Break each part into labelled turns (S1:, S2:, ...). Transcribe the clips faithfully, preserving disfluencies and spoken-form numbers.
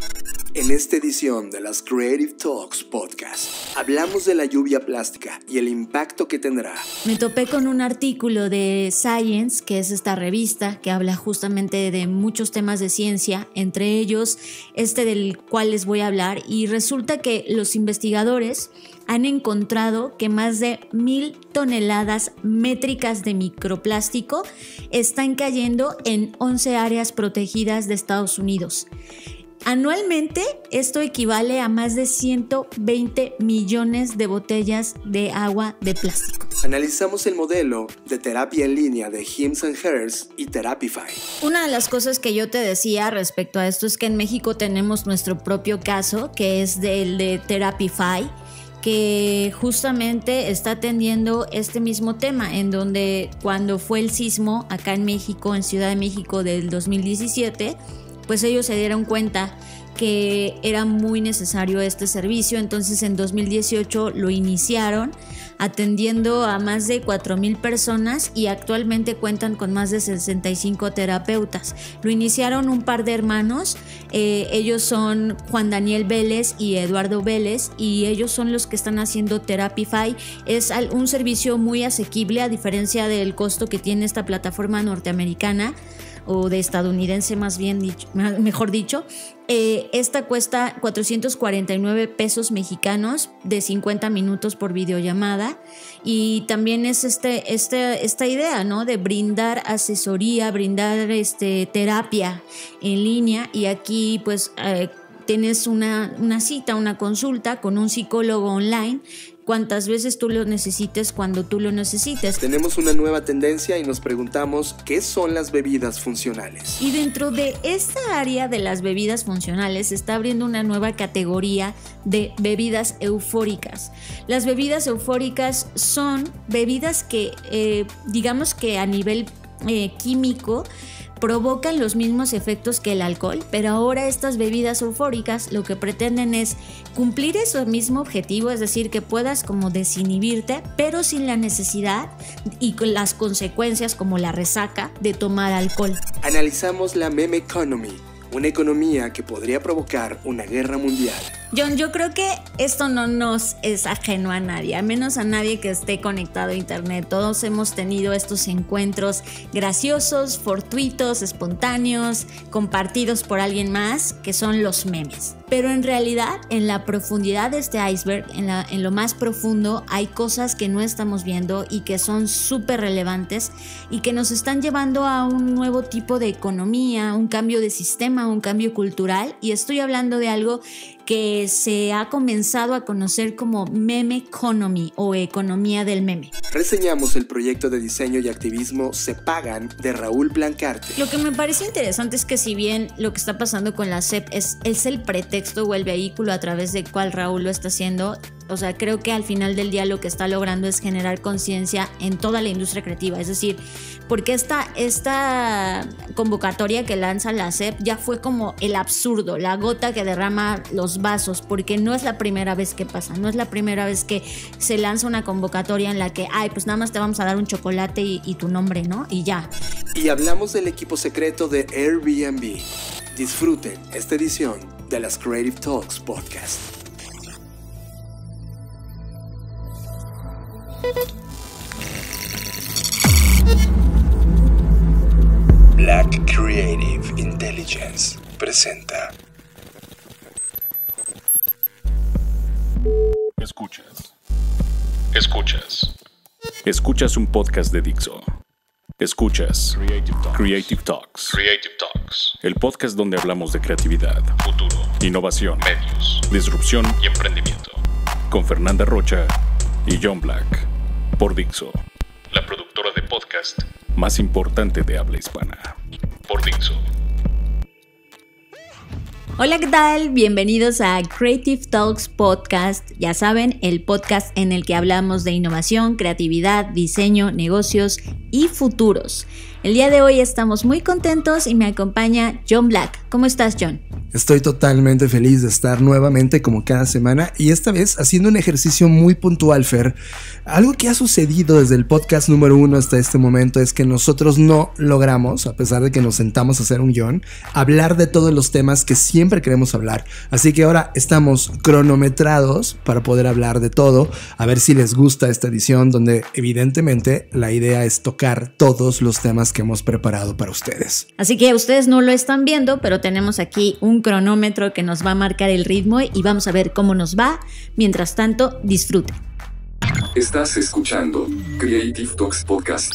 S1: En esta edición de las Creative Talks Podcast, hablamos de la lluvia plástica y el impacto que tendrá.
S2: Me topé con un artículo de Science, que es esta revista que habla justamente de muchos temas de ciencia, entre ellos este del cual les voy a hablar, y resulta que los investigadores han encontrado que más de mil toneladas métricas de microplástico están cayendo en once áreas protegidas de Estados Unidos. Anualmente, esto equivale a más de ciento veinte millones de botellas de agua de plástico.
S1: Analizamos el modelo de terapia en línea de Hims and Hers y Therapify.
S2: Una de las cosas que yo te decía respecto a esto es que en México tenemos nuestro propio caso, que es del de Therapify, que justamente está atendiendo este mismo tema, en donde cuando fue el sismo acá en México, en Ciudad de México del dos mil diecisiete, pues ellos se dieron cuenta que era muy necesario este servicio. Entonces en dos mil dieciocho lo iniciaron atendiendo a más de cuatro mil personas y actualmente cuentan con más de sesenta y cinco terapeutas. Lo iniciaron un par de hermanos, eh, ellos son Juan Daniel Vélez y Eduardo Vélez, y ellos son los que están haciendo Therapify. Es un servicio muy asequible a diferencia del costo que tiene esta plataforma norteamericana, o de estadounidense más bien dicho, mejor dicho. Eh, esta cuesta cuatrocientos cuarenta y nueve pesos mexicanos de cincuenta minutos por videollamada, y también es este, este, esta idea, ¿no?, de brindar asesoría, brindar este, terapia en línea, y aquí pues eh, tienes una, una cita, una consulta con un psicólogo online cuantas veces tú lo necesites, cuando tú lo necesites.
S1: Tenemos una nueva tendencia y nos preguntamos qué son las bebidas funcionales.
S2: Y dentro de esta área de las bebidas funcionales se está abriendo una nueva categoría de bebidas eufóricas. Las bebidas eufóricas son bebidas que eh, digamos que a nivel eh, químico provocan los mismos efectos que el alcohol, pero ahora estas bebidas eufóricas lo que pretenden es cumplir ese mismo objetivo, es decir, que puedas como desinhibirte, pero sin la necesidad y con las consecuencias como la resaca de tomar alcohol.
S1: Analizamos la meme economy, una economía que podría provocar una guerra mundial.
S2: John, yo creo que esto no nos es ajeno a nadie, a menos a nadie que esté conectado a internet. Todos hemos tenido estos encuentros graciosos, fortuitos, espontáneos, compartidos por alguien más, que son los memes. Pero en realidad, en la profundidad de este iceberg, en, la, en lo más profundo, hay cosas que no estamos viendo y que son súper relevantes y que nos están llevando a un nuevo tipo de economía, un cambio de sistema, un cambio cultural. Y estoy hablando de algo que se ha comenzado a conocer como meme economy o economía del meme.
S1: Reseñamos el proyecto de diseño y activismo Se Pagan de Raúl Blancarte.
S2: Lo que me parece interesante es que si bien lo que está pasando con la S E P es, es el pretexto o el vehículo a través del cual Raúl lo está haciendo, o sea, creo que al final del día lo que está logrando es generar conciencia en toda la industria creativa. Es decir, porque esta, esta convocatoria que lanza la S E P ya fue como el absurdo, la gota que derrama los vasos, porque no es la primera vez que pasa, no es la primera vez que se lanza una convocatoria en la que, ay, pues nada más te vamos a dar un chocolate y, y tu nombre, ¿no? Y ya.
S1: Y hablamos del equipo secreto de Airbnb. Disfruten esta edición de las Creative Talks Podcast. Black Creative Intelligence presenta.
S3: Escuchas. Escuchas. Escuchas un podcast de Dixo. Escuchas Creative Talks. Creative Talks. Creative Talks. El podcast donde hablamos de creatividad, futuro, innovación, medios, disrupción y emprendimiento. Con Fernanda Rocha y John Black. Por Dixo, la productora de podcast más importante de habla hispana. Por Dixo.
S2: Hola, ¿qué tal? Bienvenidos a Creative Talks Podcast. Ya saben, el podcast en el que hablamos de innovación, creatividad, diseño, negocios y futuros. El día de hoy estamos muy contentos y me acompaña John Black. ¿Cómo estás, John?
S1: Estoy totalmente feliz de estar nuevamente como cada semana y esta vez haciendo un ejercicio muy puntual, Fer. Algo que ha sucedido desde el podcast número uno hasta este momento es que nosotros no logramos, a pesar de que nos sentamos a hacer un guión, hablar de todos los temas que siempre queremos hablar. Así que ahora estamos cronometrados para poder hablar de todo. A ver si les gusta esta edición donde evidentemente la idea es tocar todos los temas que hemos preparado para ustedes.
S2: Así que ustedes no lo están viendo, pero tenemos aquí un cronómetro que nos va a marcar el ritmo y vamos a ver cómo nos va. Mientras tanto, disfruten.
S3: Estás escuchando Creative Talks Podcast.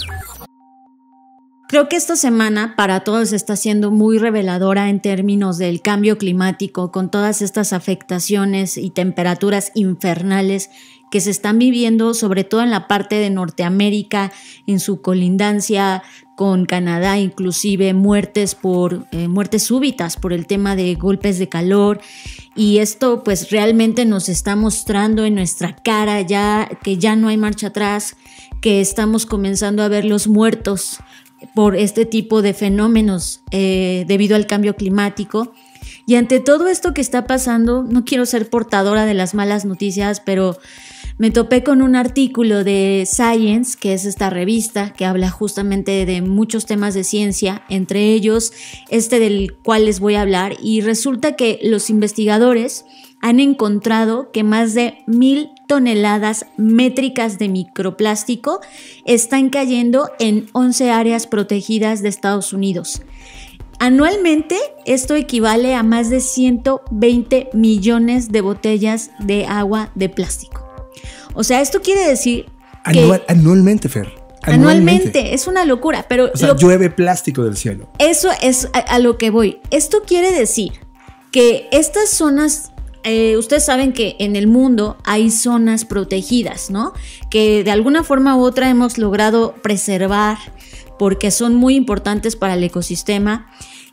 S2: Creo que esta semana para todos está siendo muy reveladora en términos del cambio climático, con todas estas afectaciones y temperaturas infernales que se están viviendo, sobre todo en la parte de Norteamérica, en su colindancia con Canadá, inclusive muertes por eh, muertes súbitas por el tema de golpes de calor. Y esto pues realmente nos está mostrando en nuestra cara ya que ya no hay marcha atrás, que estamos comenzando a ver los muertos por este tipo de fenómenos eh, debido al cambio climático. Y ante todo esto que está pasando, no quiero ser portadora de las malas noticias, pero me topé con un artículo de Science, que es esta revista que habla justamente de muchos temas de ciencia, entre ellos este del cual les voy a hablar, y resulta que los investigadores han encontrado que más de mil toneladas métricas de microplástico están cayendo en once áreas protegidas de Estados Unidos. Anualmente, esto equivale a más de ciento veinte millones de botellas de agua de plástico. O sea, esto quiere decir
S1: Anual,
S2: que...
S1: Anualmente, Fer.
S2: Anualmente. Anualmente, es una locura, pero...
S1: O sea, lo, llueve plástico del cielo.
S2: Eso es a, a lo que voy. Esto quiere decir que estas zonas... Eh, ustedes saben que en el mundo hay zonas protegidas, ¿no? Que de alguna forma u otra hemos logrado preservar porque son muy importantes para el ecosistema.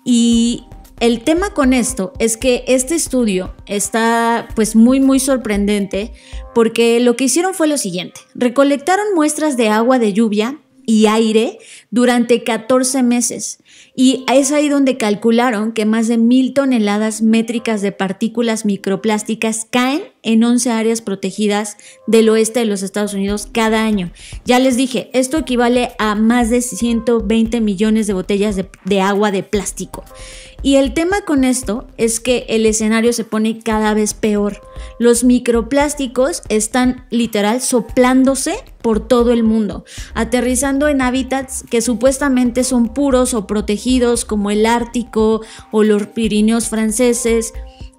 S2: Y el tema con esto es que este estudio está pues muy muy sorprendente porque lo que hicieron fue lo siguiente: recolectaron muestras de agua de lluvia y aire durante catorce meses, y es ahí donde calcularon que más de mil toneladas métricas de partículas microplásticas caen en once áreas protegidas del oeste de los Estados Unidos cada año. Ya les dije, esto equivale a más de ciento veinte millones de botellas de, de agua de plástico. Y el tema con esto es que el escenario se pone cada vez peor. Los microplásticos están literal soplándose por todo el mundo, aterrizando en hábitats que supuestamente son puros o protegidos, como el Ártico o los Pirineos franceses.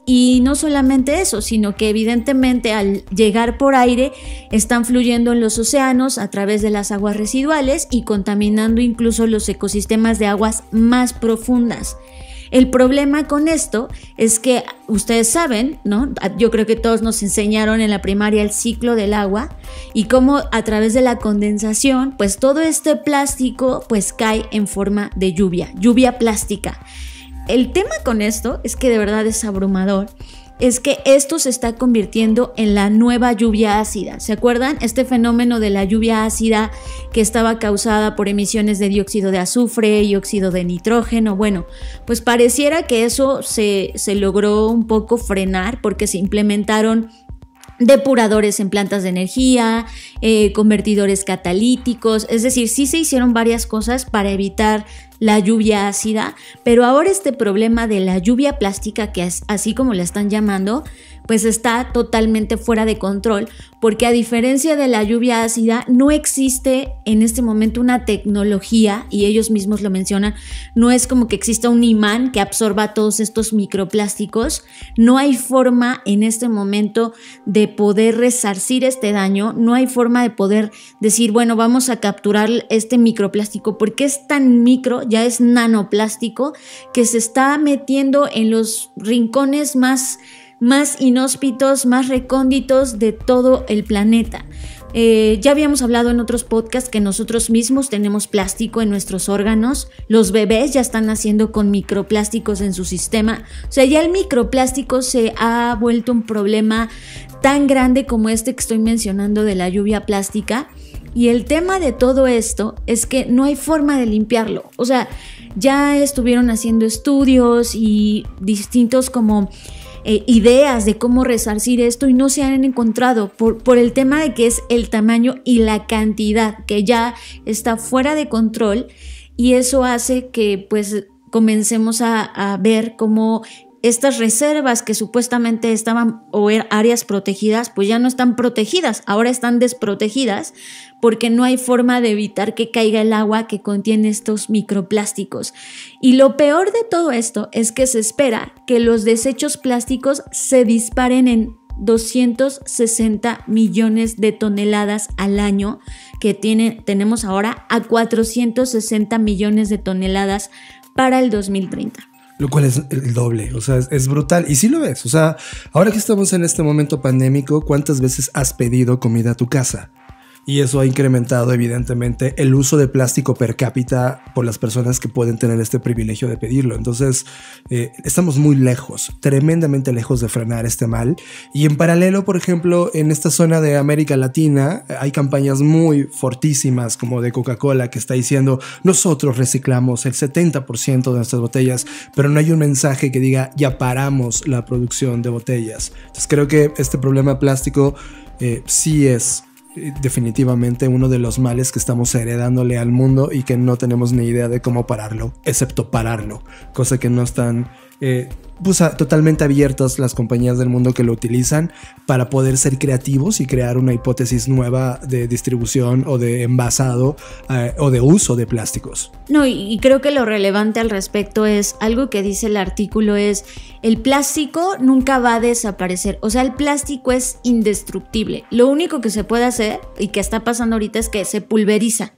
S2: Y no solamente eso, sino que evidentemente al llegar por aire están fluyendo en los océanos a través de las aguas residuales y contaminando incluso los ecosistemas de aguas más profundas. El problema con esto es que ustedes saben, ¿no? Yo creo que todos nos enseñaron en la primaria el ciclo del agua y cómo a través de la condensación, pues todo este plástico pues cae en forma de lluvia, lluvia plástica. El tema con esto es que de verdad es abrumador. Es que esto se está convirtiendo en la nueva lluvia ácida. ¿Se acuerdan? Este fenómeno de la lluvia ácida que estaba causada por emisiones de dióxido de azufre y óxido de nitrógeno. Bueno, pues pareciera que eso se, se logró un poco frenar porque se implementaron depuradores en plantas de energía, eh, convertidores catalíticos, es decir, sí se hicieron varias cosas para evitar la lluvia ácida, pero ahora este problema de la lluvia plástica, que es así como la están llamando, pues está totalmente fuera de control, porque a diferencia de la lluvia ácida, no existe en este momento una tecnología, y ellos mismos lo mencionan, no es como que exista un imán que absorba todos estos microplásticos, no hay forma en este momento de poder resarcir este daño, no hay forma de poder decir, bueno, vamos a capturar este microplástico, porque es tan micro, ya es nanoplástico, que se está metiendo en los rincones más más inhóspitos, más recónditos de todo el planeta. Eh, ya habíamos hablado en otros podcasts que nosotros mismos tenemos plástico en nuestros órganos, los bebés ya están naciendo con microplásticos en su sistema, o sea, ya el microplástico se ha vuelto un problema tan grande como este que estoy mencionando de la lluvia plástica. Y el tema de todo esto es que no hay forma de limpiarlo. O sea, ya estuvieron haciendo estudios y distintos como eh, ideas de cómo resarcir esto y no se han encontrado por, por el tema de que es el tamaño y la cantidad que ya está fuera de control, y eso hace que pues comencemos a, a ver cómo estas reservas que supuestamente estaban o áreas protegidas, pues ya no están protegidas, ahora están desprotegidas porque no hay forma de evitar que caiga el agua que contiene estos microplásticos. Y lo peor de todo esto es que se espera que los desechos plásticos se disparen en doscientos sesenta millones de toneladas al año, que tiene, tenemos ahora a cuatrocientos sesenta millones de toneladas para el dos mil treinta.
S1: Lo cual es el doble, o sea, es, es brutal. Y sí lo ves, o sea, ahora que estamos en este momento pandémico, ¿cuántas veces has pedido comida a tu casa? Y eso ha incrementado evidentemente el uso de plástico per cápita por las personas que pueden tener este privilegio de pedirlo. Entonces eh, estamos muy lejos, tremendamente lejos de frenar este mal. Y en paralelo, por ejemplo, en esta zona de América Latina hay campañas muy fortísimas como de Coca-Cola, que está diciendo: nosotros reciclamos el setenta por ciento de nuestras botellas, pero no hay un mensaje que diga ya paramos la producción de botellas. Entonces creo que este problema de plástico eh, sí es definitivamente uno de los males que estamos heredándole al mundo y que no tenemos ni idea de cómo pararlo, excepto pararlo, cosa que no están eh, pues, a, totalmente abiertas las compañías del mundo que lo utilizan para poder ser creativos y crear una hipótesis nueva de distribución o de envasado eh, o de uso de plásticos.
S2: No, y, y creo que lo relevante al respecto es algo que dice el artículo: es el plástico nunca va a desaparecer. O sea, el plástico es indestructible. Lo único que se puede hacer y que está pasando ahorita es que se pulveriza.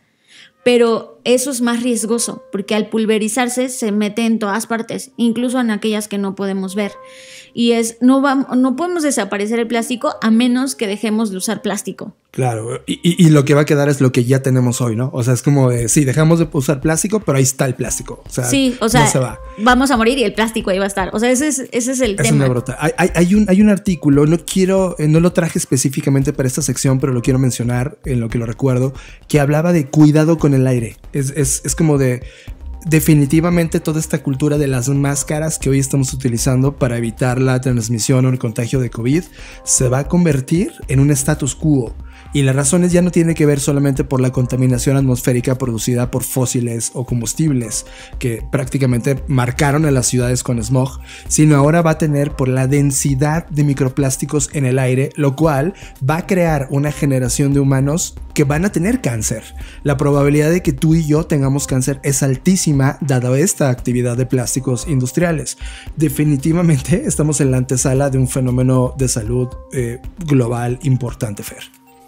S2: Pero eso es más riesgoso porque al pulverizarse se mete en todas partes, incluso en aquellas que no podemos ver. Y es, no, vamos, no podemos desaparecer el plástico a menos que dejemos de usar plástico.
S1: Claro, y, y, y lo que va a quedar es lo que ya tenemos hoy, ¿no? O sea, es como de, sí, dejamos de usar plástico, pero ahí está el plástico. O sea,
S2: sí, o sea,
S1: no se va.
S2: Vamos a morir y el plástico ahí va a estar. O sea, ese es, ese es el
S1: es
S2: tema.
S1: Una brota. Hay, hay, hay, un, hay un artículo, no quiero, no lo traje específicamente para esta sección, pero lo quiero mencionar en lo que lo recuerdo, que hablaba de cuidado con el aire. Es, es, es como de... Definitivamente toda esta cultura de las máscaras que hoy estamos utilizando para evitar la transmisión o el contagio de COVID se va a convertir en un status quo. Y las razones ya no tienen que ver solamente por la contaminación atmosférica producida por fósiles o combustibles que prácticamente marcaron a las ciudades con smog, sino ahora va a tener por la densidad de microplásticos en el aire, lo cual va a crear una generación de humanos que van a tener cáncer. La probabilidad de que tú y yo tengamos cáncer es altísima dada esta actividad de plásticos industriales. Definitivamente estamos en la antesala de un fenómeno de salud eh, global importante, Fer.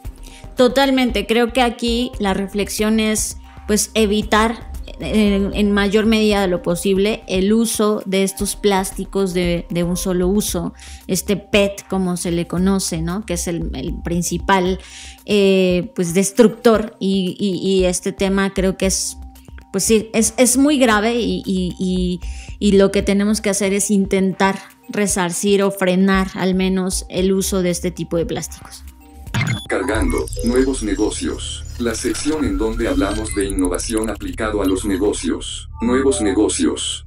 S2: Totalmente, creo que aquí la reflexión es pues evitar en, en mayor medida de lo posible el uso de estos plásticos de, de un solo uso, este P E T como se le conoce, ¿no? Que es el, el principal eh, pues destructor y, y, y este tema creo que es pues sí, es, es muy grave y, y, y, y lo que tenemos que hacer es intentar resarcir o frenar al menos el uso de este tipo de plásticos.
S4: Cargando nuevos negocios, la sección en donde hablamos de innovación aplicado a los negocios, nuevos negocios.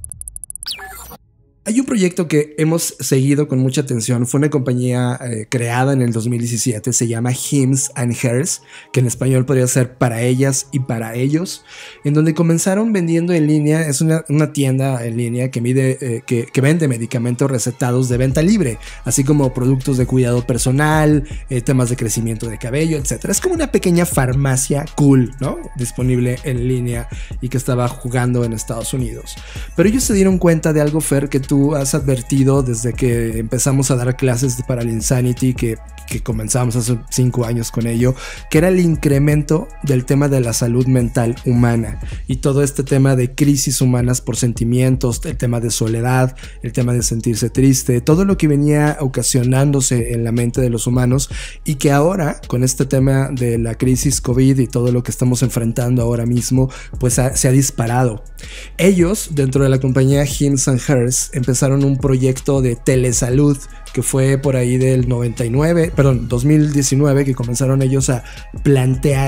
S1: Hay un proyecto que hemos seguido con mucha atención. Fue una compañía eh, creada en el dos mil diecisiete. Se llama Hims and Hers, que en español podría ser para ellas y para ellos, en donde comenzaron vendiendo en línea. Es una, una tienda en línea que, mide, eh, que, que vende medicamentos recetados de venta libre, así como productos de cuidado personal, eh, temas de crecimiento de cabello, etcétera. Es como una pequeña farmacia cool, ¿no? Disponible en línea y que estaba jugando en Estados Unidos. Pero ellos se dieron cuenta de algo, Fer, que tú has advertido desde que empezamos a dar clases para el Insanity, que, que comenzamos hace cinco años con ello, que era el incremento del tema de la salud mental humana y todo este tema de crisis humanas por sentimientos, el tema de soledad, el tema de sentirse triste, todo lo que venía ocasionándose en la mente de los humanos, y que ahora con este tema de la crisis COVID y todo lo que estamos enfrentando ahora mismo, pues ha, se ha disparado. Ellos, dentro de la compañía Hims and Hers, empezaron un proyecto de telesalud que fue por ahí del noventa y nueve, perdón, dos mil diecinueve, que comenzaron ellos a plantear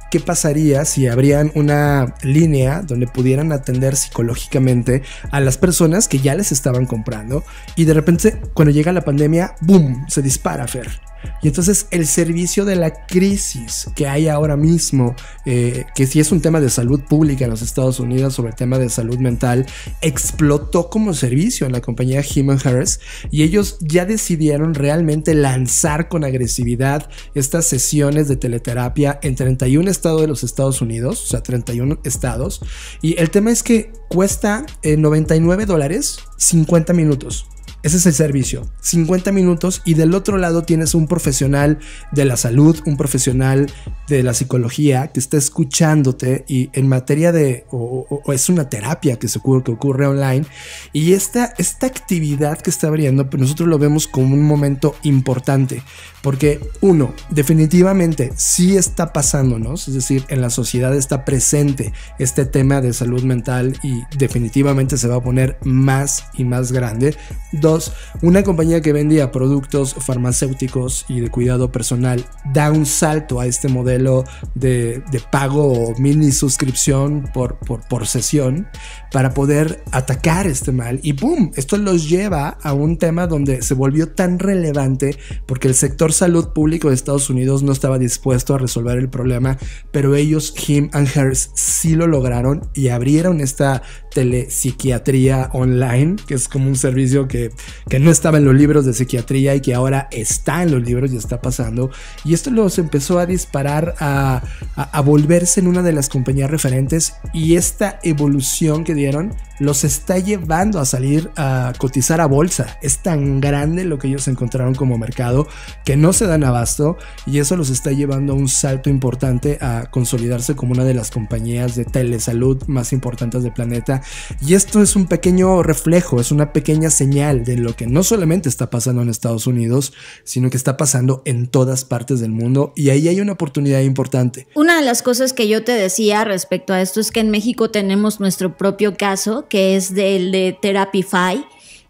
S1: qué pasaría si abrían una línea donde pudieran atender psicológicamente a las personas que ya les estaban comprando y de repente cuando llega la pandemia, ¡boom!, se dispara, Fer. Y entonces el servicio de la crisis que hay ahora mismo, eh, que sí es un tema de salud pública en los Estados Unidos sobre el tema de salud mental, explotó como servicio en la compañía Hill and Hers y ellos ya decidieron realmente lanzar con agresividad estas sesiones de teleterapia en treinta y un estados de los Estados Unidos, o sea, treinta y un estados. Y el tema es que cuesta eh, noventa y nueve dólares, cincuenta minutos. Ese es el servicio, cincuenta minutos, y del otro lado tienes un profesional de la salud, un profesional de la psicología que está escuchándote y en materia de, o, o, o es una terapia que, se ocurre, que ocurre online, y esta, esta actividad que está abriendo, pues nosotros lo vemos como un momento importante, porque uno, definitivamente sí está pasándonos, es decir, en la sociedad está presente este tema de salud mental y definitivamente se va a poner más y más grande. Dos, una compañía que vendía productos farmacéuticos y de cuidado personal da un salto a este modelo de, de pago o mini suscripción por, por, por sesión para poder atacar este mal y ¡pum! Esto los lleva a un tema donde se volvió tan relevante porque el sector salud público de Estados Unidos no estaba dispuesto a resolver el problema, pero ellos, Hill and Hers, sí lo lograron y abrieron esta telepsiquiatría online, que es como un servicio que, que no estaba en los libros de psiquiatría y que ahora está en los libros y está pasando, y esto los empezó a disparar a, a, a volverse en una de las compañías referentes, y esta evolución que dieron los está llevando a salir a cotizar a bolsa. Es tan grande lo que ellos encontraron como mercado que no se dan abasto, y eso los está llevando a un salto importante a consolidarse como una de las compañías de telesalud más importantes del planeta. Y esto es un pequeño reflejo, es una pequeña señal de lo que no solamente está pasando en Estados Unidos, sino que está pasando en todas partes del mundo, y ahí hay una oportunidad importante.
S2: Una de las cosas que yo te decía respecto a esto es que en México tenemos nuestro propio caso, que es del de Therapify,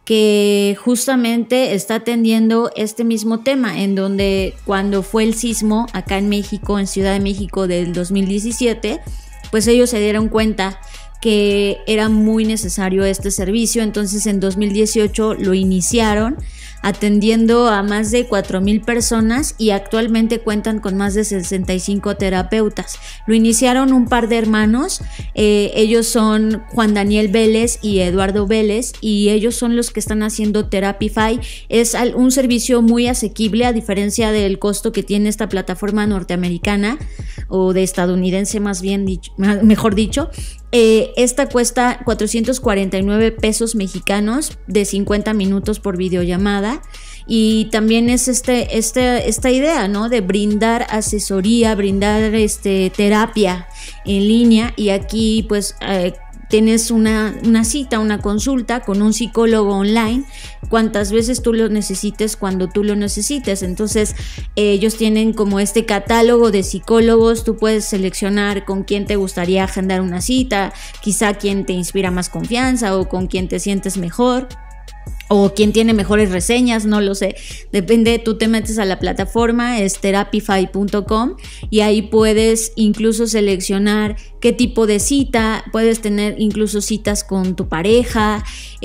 S2: que justamente está atendiendo este mismo tema, en donde cuando fue el sismo acá en México, en Ciudad de México del dos mil diecisiete, pues ellos se dieron cuenta que era muy necesario este servicio. Entonces en dos mil dieciocho lo iniciaron atendiendo a más de cuatro mil personas y actualmente cuentan con más de sesenta y cinco terapeutas. Lo iniciaron un par de hermanos, eh, ellos son Juan Daniel Vélez y Eduardo Vélez, y ellos son los que están haciendo Therapify. Es un servicio muy asequible a diferencia del costo que tiene esta plataforma norteamericana o de estadounidense, más bien dicho, mejor dicho. Eh, esta cuesta cuatrocientos cuarenta y nueve pesos mexicanos de cincuenta minutos por videollamada, y también es este, este, esta idea, ¿no?, de brindar asesoría, brindar este, terapia en línea, y aquí pues eh, tienes una, una cita, una consulta con un psicólogo online cuantas veces tú lo necesites, cuando tú lo necesites. Entonces eh, ellos tienen como este catálogo de psicólogos, tú puedes seleccionar con quién te gustaría agendar una cita, quizá quién te inspira más confianza o con quién te sientes mejor, o quien tiene mejores reseñas, no lo sé, depende. Tú te metes a la plataforma, es therapify punto com, y ahí puedes incluso seleccionar qué tipo de cita, puedes tener incluso citas con tu pareja,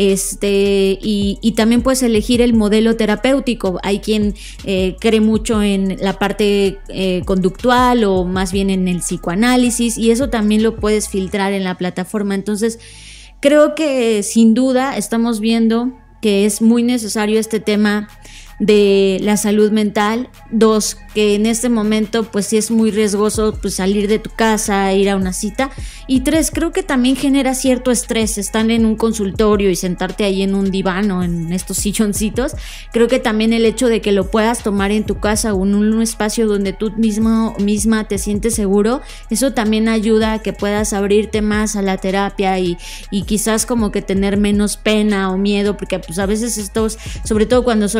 S2: este y, y también puedes elegir el modelo terapéutico. Hay quien eh, cree mucho en la parte eh, conductual o más bien en el psicoanálisis, y eso también lo puedes filtrar en la plataforma. Entonces creo que sin duda estamos viendo que es muy necesario este tema de la salud mental. Dos, que en este momento pues sí es muy riesgoso pues salir de tu casa, ir a una cita. Y tres, creo que también genera cierto estrés estar en un consultorio y sentarte ahí en un diván o en estos silloncitos. Creo que también el hecho de que lo puedas tomar en tu casa o en un espacio donde tú mismo misma te sientes seguro, eso también ayuda a que puedas abrirte más a la terapia y, y quizás como que tener menos pena o miedo, porque pues a veces estos, sobre todo cuando son las primeras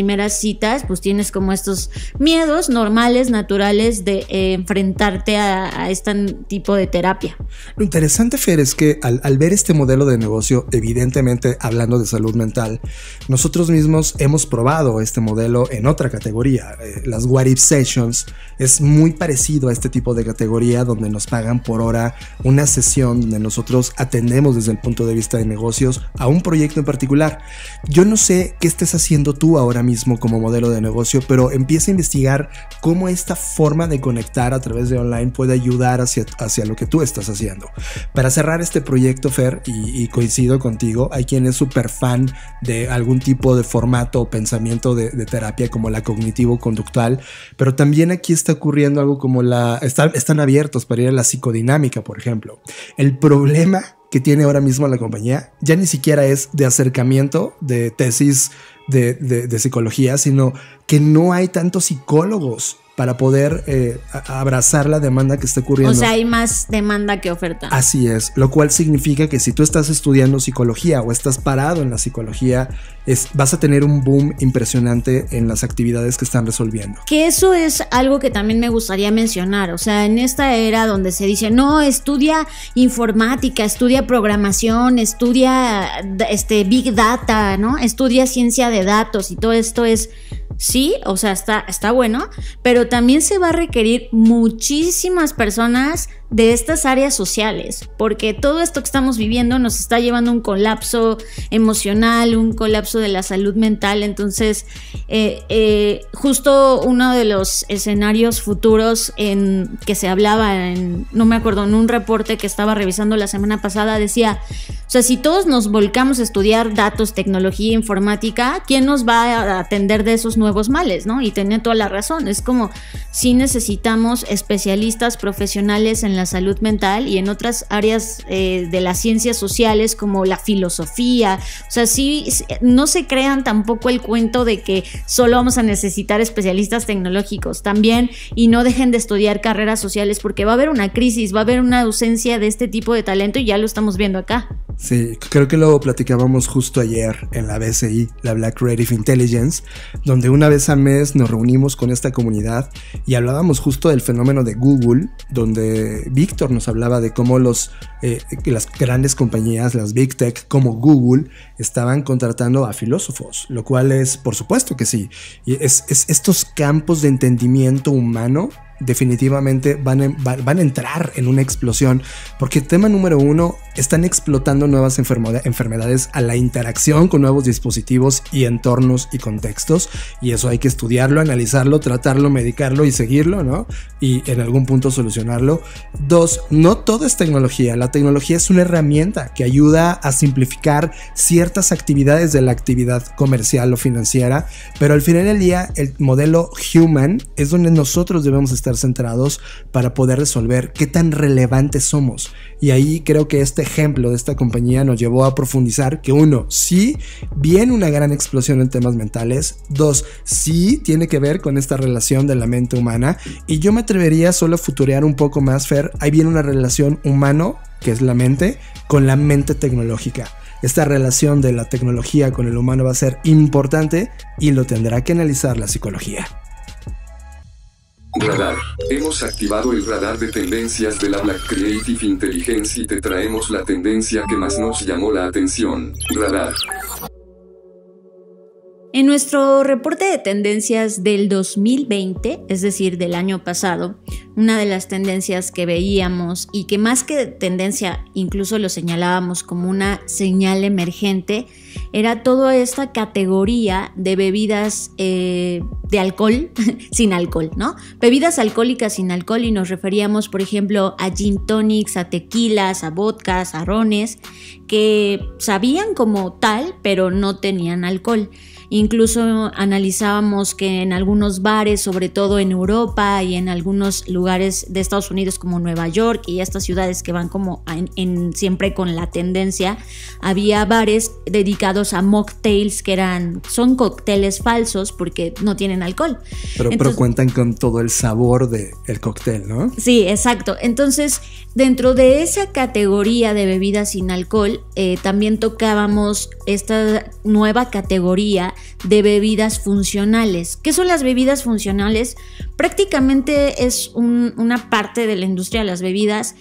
S2: primeras citas, pues tienes como estos miedos normales, naturales de eh, enfrentarte a, a este tipo de terapia.
S1: Lo interesante, Fer, es que al, al ver este modelo de negocio, evidentemente hablando de salud mental, nosotros mismos hemos probado este modelo en otra categoría. Eh, las What If Sessions es muy parecido a este tipo de categoría donde nos pagan por hora una sesión donde nosotros atendemos desde el punto de vista de negocios a un proyecto en particular. Yo no sé qué estés haciendo tú ahora mismo como modelo de negocio, pero empieza a investigar cómo esta forma de conectar a través de online puede ayudar hacia, hacia lo que tú estás haciendo. Para cerrar este proyecto, Fer, y, y coincido contigo, hay quien es súper fan de algún tipo de formato o pensamiento de, de terapia como la cognitivo-conductual, pero también aquí está ocurriendo algo como la... Están, están abiertos para ir a la psicodinámica, por ejemplo. El problema que tiene ahora mismo la compañía ya ni siquiera es de acercamiento de tesis de, de, de psicología, sino que no hay tantos psicólogos para poder eh, abrazar la demanda que está ocurriendo.
S2: O sea, hay más demanda que oferta.
S1: Así es, lo cual significa que si tú estás estudiando psicología o estás parado en la psicología, es, vas a tener un boom impresionante en las actividades que están resolviendo.
S2: Que eso es algo que también me gustaría mencionar. O sea, en esta era donde se dice, no, estudia informática, estudia programación, estudia este, Big Data, ¿no? Estudia ciencia de datos y todo esto es... Sí, o sea, está, está bueno, pero también se va a requerir muchísimas personas de estas áreas sociales, porque todo esto que estamos viviendo nos está llevando a un colapso emocional, un colapso de la salud mental. Entonces, eh, eh, justo uno de los escenarios futuros en que se hablaba, en, no me acuerdo, en un reporte que estaba revisando la semana pasada, decía, o sea, si todos nos volcamos a estudiar datos, tecnología, informática, ¿quién nos va a atender de esos nuevos males, no? Y tenía toda la razón. Es como si necesitamos especialistas profesionales en la salud mental y en otras áreas eh, de las ciencias sociales como la filosofía. O sea, sí, no se crean tampoco el cuento de que solo vamos a necesitar especialistas tecnológicos también, y no dejen de estudiar carreras sociales porque va a haber una crisis, va a haber una ausencia de este tipo de talento y ya lo estamos viendo acá.
S1: Sí, creo que lo platicábamos justo ayer en la B C I, la Black Creative Intelligence, donde una vez al mes nos reunimos con esta comunidad y hablábamos justo del fenómeno de Google, donde Víctor nos hablaba de cómo los, eh, las grandes compañías, las Big Tech como Google, estaban contratando a filósofos, lo cual es, por supuesto que sí, y es, es estos campos de entendimiento humano definitivamente van a, van a entrar en una explosión, porque tema número uno, están explotando nuevas enfermedades a la interacción con nuevos dispositivos y entornos y contextos, y eso hay que estudiarlo, analizarlo, tratarlo, medicarlo y seguirlo, ¿no? Y en algún punto solucionarlo. Dos, no todo es tecnología. La tecnología es una herramienta que ayuda a simplificar ciertas actividades de la actividad comercial o financiera, pero al final del día el modelo human es donde nosotros debemos estar centrados para poder resolver qué tan relevantes somos. Y ahí creo que este ejemplo de esta compañía nos llevó a profundizar que uno, sí viene una gran explosión en temas mentales. Dos, sí tiene que ver con esta relación de la mente humana. Y yo me atrevería solo a futurear un poco más, Fer. Ahí viene una relación humano, que es la mente, con la mente tecnológica. Esta relación de la tecnología con el humano va a ser importante y lo tendrá que analizar la psicología.
S4: Radar. Hemos activado el radar de tendencias de la Black Creative Intelligence y te traemos la tendencia que más nos llamó la atención. Radar.
S2: En nuestro reporte de tendencias del dos mil veinte, es decir, del año pasado, una de las tendencias que veíamos y que más que tendencia incluso lo señalábamos como una señal emergente, era toda esta categoría de bebidas eh, de alcohol, sin alcohol, ¿no? Bebidas alcohólicas sin alcohol, y nos referíamos, por ejemplo, a gin tonics, a tequilas, a vodkas, a rones, que sabían como tal, pero no tenían alcohol. Incluso analizábamos que en algunos bares, sobre todo en Europa y en algunos lugares de Estados Unidos como Nueva York y estas ciudades que van como en, en, siempre con la tendencia, había bares dedicados a mocktails, que eran, son cócteles falsos porque no tienen alcohol.
S1: Pero, Entonces, pero cuentan con todo el sabor del cóctel, ¿no?
S2: Sí, exacto. Entonces, dentro de esa categoría de bebidas sin alcohol, eh, también tocábamos esta nueva categoría categoría de bebidas funcionales. ¿Qué son las bebidas funcionales? Prácticamente es un, una parte de la industria de las bebidas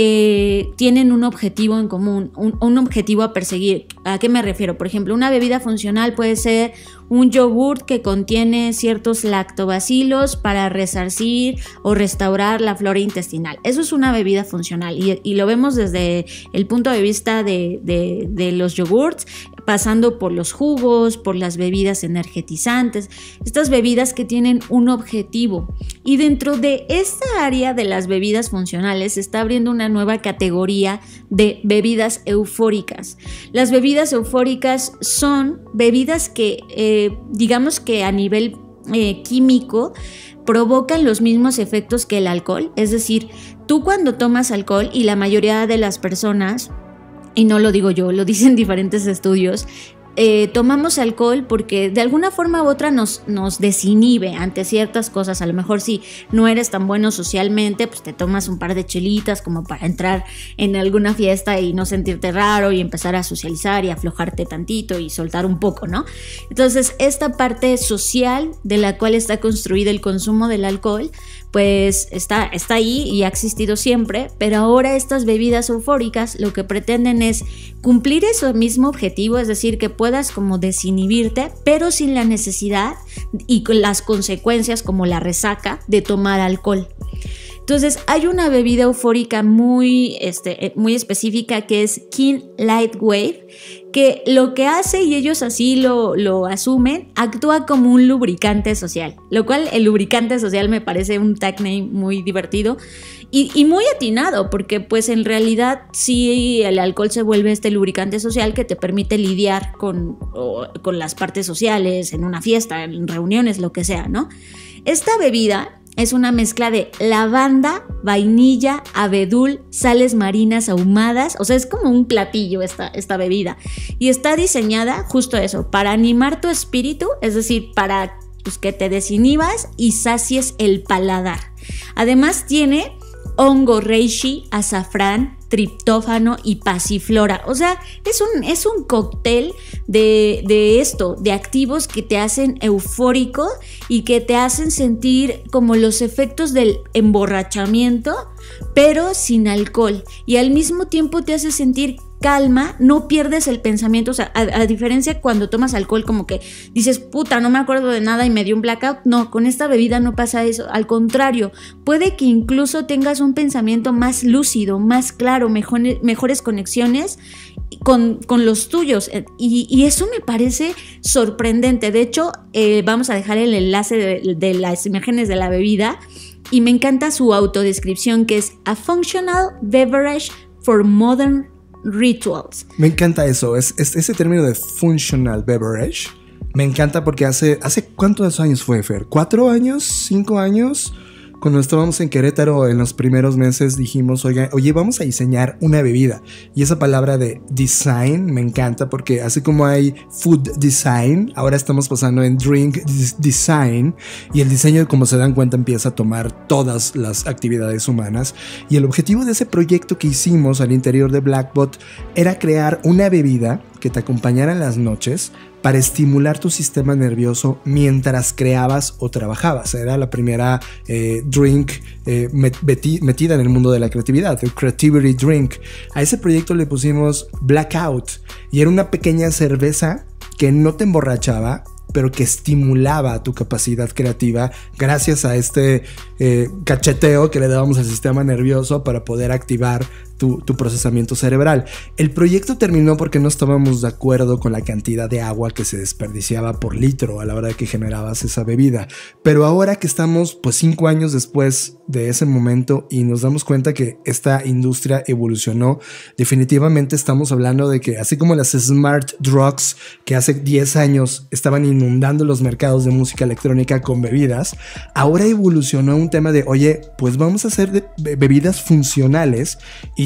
S2: que tienen un objetivo en común, un, un objetivo a perseguir. ¿A qué me refiero? Por ejemplo, una bebida funcional puede ser un yogurt que contiene ciertos lactobacilos para resarcir o restaurar la flora intestinal. Eso es una bebida funcional y, y lo vemos desde el punto de vista de, de, de los yogurts, pasando por los jugos, por las bebidas energetizantes, estas bebidas que tienen un objetivo. Y dentro de esta área de las bebidas funcionales se está abriendo una nueva categoría de bebidas eufóricas. Las bebidas eufóricas son bebidas que, eh, digamos que a nivel eh, químico, provocan los mismos efectos que el alcohol. Es decir, tú cuando tomas alcohol, y la mayoría de las personas, y no lo digo yo, lo dicen diferentes estudios, eh, tomamos alcohol porque de alguna forma u otra nos, nos desinhibe ante ciertas cosas. A lo mejor si no eres tan bueno socialmente, pues te tomas un par de chelitas como para entrar en alguna fiesta y no sentirte raro y empezar a socializar y aflojarte tantito y soltar un poco, ¿no? Entonces, esta parte social de la cual está construido el consumo del alcohol, pues está, está ahí y ha existido siempre, pero ahora estas bebidas eufóricas lo que pretenden es cumplir ese mismo objetivo, es decir, que puedas como desinhibirte, pero sin la necesidad y con las consecuencias como la resaca de tomar alcohol. Entonces hay una bebida eufórica muy, este, muy específica que es King Lightwave, que lo que hace, y ellos así lo, lo asumen, actúa como un lubricante social, lo cual el lubricante social me parece un tag name muy divertido y, y muy atinado, porque pues en realidad sí el alcohol se vuelve este lubricante social que te permite lidiar con, o, con las partes sociales, en una fiesta, en reuniones, lo que sea, ¿no? Esta bebida es una mezcla de lavanda, vainilla, abedul, sales marinas ahumadas. O sea, es como un platillo esta, esta bebida. Y está diseñada justo eso, para animar tu espíritu, es decir, para pues, que te desinhibas y sacies el paladar. Además tiene hongo reishi, azafrán, triptófano y pasiflora. O sea, es un, es un cóctel de, de esto, de activos que te hacen eufórico y que te hacen sentir como los efectos del emborrachamiento, pero sin alcohol. Y al mismo tiempo te hace sentir calma, no pierdes el pensamiento. O sea, a, a diferencia cuando tomas alcohol, como que dices, puta, no me acuerdo de nada y me dio un blackout. No, con esta bebida no pasa eso. Al contrario, puede que incluso tengas un pensamiento más lúcido, más claro, mejor, mejores conexiones con, con los tuyos. Y, y eso me parece sorprendente. De hecho, eh, vamos a dejar el enlace de, de las imágenes de la bebida. Y me encanta su autodescripción, que es a functional beverage for modern rituals.
S1: Me encanta eso, es, es ese término de functional beverage. Me encanta porque hace, hace ¿cuántos años fue, Fer? ¿Cuatro años? ¿Cinco años? Cuando estábamos en Querétaro en los primeros meses dijimos, oye, oye, vamos a diseñar una bebida. Y esa palabra de design me encanta porque así como hay food design, ahora estamos pasando en drink design. Y el diseño, como se dan cuenta, empieza a tomar todas las actividades humanas. Y el objetivo de ese proyecto que hicimos al interior de Blackbot era crear una bebida que te acompañara en las noches para estimular tu sistema nervioso mientras creabas o trabajabas. Era la primera eh, drink eh, met- metida en el mundo de la creatividad, el Creativity Drink. A ese proyecto le pusimos Blackout y era una pequeña cerveza que no te emborrachaba, pero que estimulaba tu capacidad creativa gracias a este eh, cacheteo que le dábamos al sistema nervioso para poder activar tu, tu procesamiento cerebral. El proyecto terminó porque no estábamos de acuerdo con la cantidad de agua que se desperdiciaba por litro a la hora de que generabas esa bebida. Pero ahora que estamos pues cinco años después de ese momento y nos damos cuenta que esta industria evolucionó, definitivamente estamos hablando de que así como las smart drugs que hace diez años estaban inundando los mercados de música electrónica con bebidas, ahora evolucionó un tema de, oye, pues vamos a hacer de bebidas funcionales y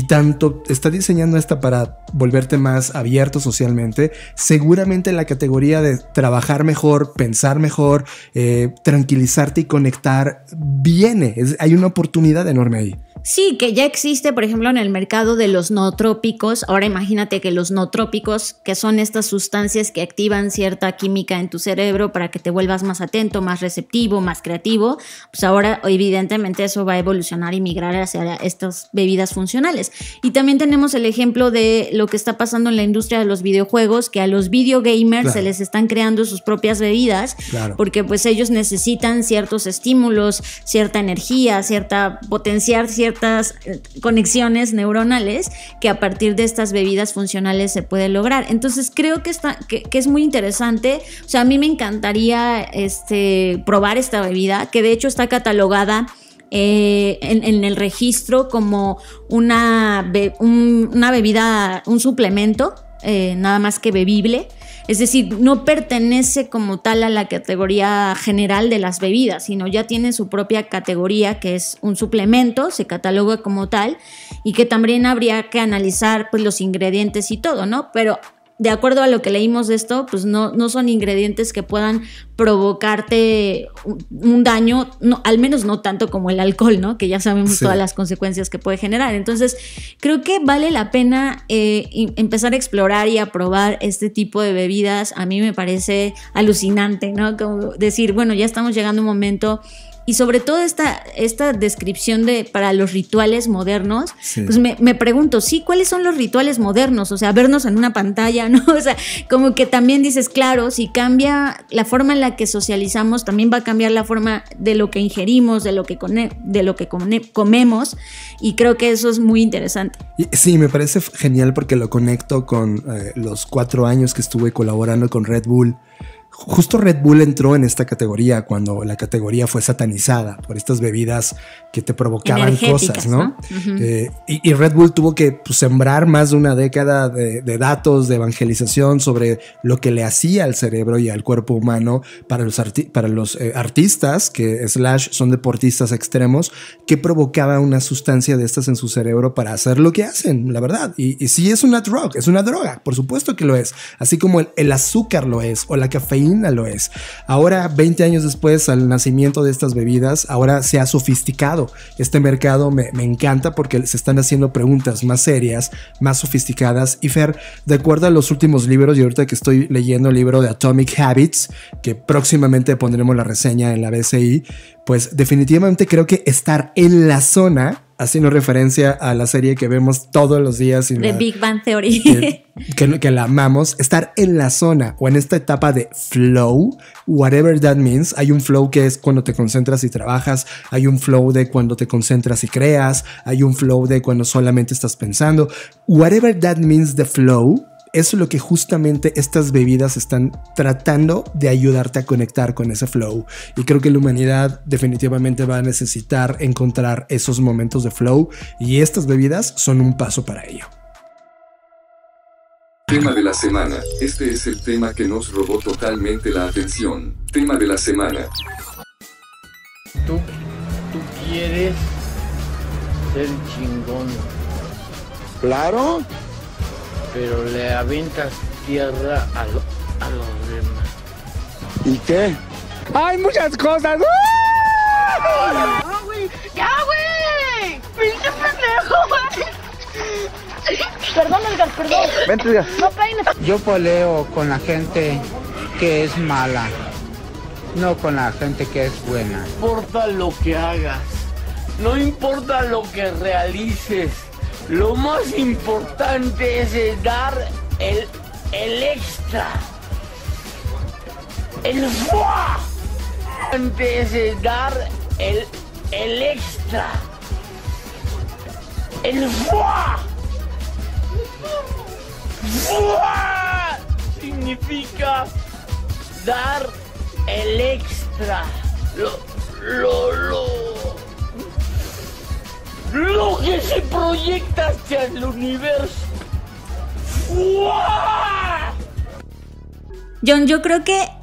S1: tanto está diseñando esta para volverte más abierto socialmente, seguramente la categoría de trabajar mejor, pensar mejor, eh, tranquilizarte y conectar viene. Es, hay una oportunidad enorme ahí.
S2: Sí, que ya existe, por ejemplo, en el mercado de los nootrópicos. Ahora imagínate que los nootrópicos, que son estas sustancias que activan cierta química en tu cerebro para que te vuelvas más atento, más receptivo, más creativo, pues ahora evidentemente eso va a evolucionar y migrar hacia estas bebidas funcionales. Y también tenemos el ejemplo de lo que está pasando en la industria de los videojuegos, que a los videogamers claro. se les están creando sus propias bebidas, claro. porque pues ellos necesitan ciertos estímulos, cierta energía, cierta potenciar cierta conexiones neuronales que a partir de estas bebidas funcionales se puede lograr. Entonces creo que, está, que, que es muy interesante. O sea, a mí me encantaría este, probar esta bebida, que de hecho está catalogada eh, en, en el registro como una, be, un, una bebida, un suplemento, eh, nada más que bebible. Es decir, no pertenece como tal a la categoría general de las bebidas, sino ya tiene su propia categoría, que es un suplemento, se cataloga como tal, y que también habría que analizar pues, los ingredientes y todo, ¿no? Pero de acuerdo a lo que leímos de esto, pues no, no son ingredientes que puedan provocarte un, un daño, no, al menos no tanto como el alcohol, ¿no? Que ya sabemos sí. todas las consecuencias que puede generar. Entonces, creo que vale la pena eh, empezar a explorar y a probar este tipo de bebidas. A mí me parece alucinante, ¿no? Como decir, bueno, ya estamos llegando a un momento. Y sobre todo esta, esta descripción de para los rituales modernos, sí. pues me, me pregunto, sí, ¿cuáles son los rituales modernos? O sea, vernos en una pantalla, ¿no? O sea, como que también dices, claro, si cambia la forma en la que socializamos, también va a cambiar la forma de lo que ingerimos, de lo que, cone, de lo que come, comemos, y creo que eso es muy interesante.
S1: Sí, me parece genial porque lo conecto con eh, los cuatro años que estuve colaborando con Red Bull. Justo Red Bull entró en esta categoría cuando la categoría fue satanizada por estas bebidas que te provocaban cosas, ¿no? ¿no? Uh-huh. Eh, y, y Red Bull tuvo que pues, sembrar más de una década de, de datos, de evangelización sobre lo que le hacía al cerebro y al cuerpo humano para los, arti- para los eh, artistas que slash son deportistas extremos, que provocaba una sustancia de estas en su cerebro para hacer lo que hacen, la verdad. Y, y sí es una drug, es una droga, por supuesto que lo es. Así como el, el azúcar lo es o la cafeína lo es. Ahora, veinte años después al nacimiento de estas bebidas, ahora se ha sofisticado. Este mercado me, me encanta porque se están haciendo preguntas más serias, más sofisticadas. Y Fer, de acuerdo a los últimos libros, y ahorita que estoy leyendo el libro de Atomic Habits, que próximamente pondremos la reseña en la B C I, pues definitivamente creo que estar en la zona, haciendo referencia a la serie que vemos todos los días.
S2: The Big Bang Theory.
S1: Que, que, que la amamos. Estar en la zona o en esta etapa de flow, whatever that means. Hay un flow que es cuando te concentras y trabajas. Hay un flow de cuando te concentras y creas. Hay un flow de cuando solamente estás pensando. Whatever that means, the flow. Eso es lo que justamente estas bebidas están tratando de ayudarte a conectar con ese flow. Y creo que la humanidad definitivamente va a necesitar encontrar esos momentos de flow. Y estas bebidas son un paso para ello.
S4: Tema de la semana. Este es el tema que nos robó totalmente la atención. Tema de la semana.
S5: Tú, tú quieres ser chingón.
S6: Claro.
S5: Pero le aventas tierra a, lo, a los demás.
S6: ¿Y qué? ¡Hay muchas cosas!
S7: ¡Ah, güey! ¡Ya, güey! ¡Pinche pendejo, güey! Perdón, Edgar, perdón.
S6: Vente, Edgar.
S7: No peines.
S8: Yo peleo con la gente que es mala, no con la gente que es buena.
S5: No importa lo que hagas, no importa lo que realices. Lo más importante es dar el, el extra. El fuá. Antes es dar el, el extra. El fuá. Fuá significa dar el extra. Lo, lo, lo. Lo que se proyecta hacia el universo. ¡Uah!
S2: John, yo creo que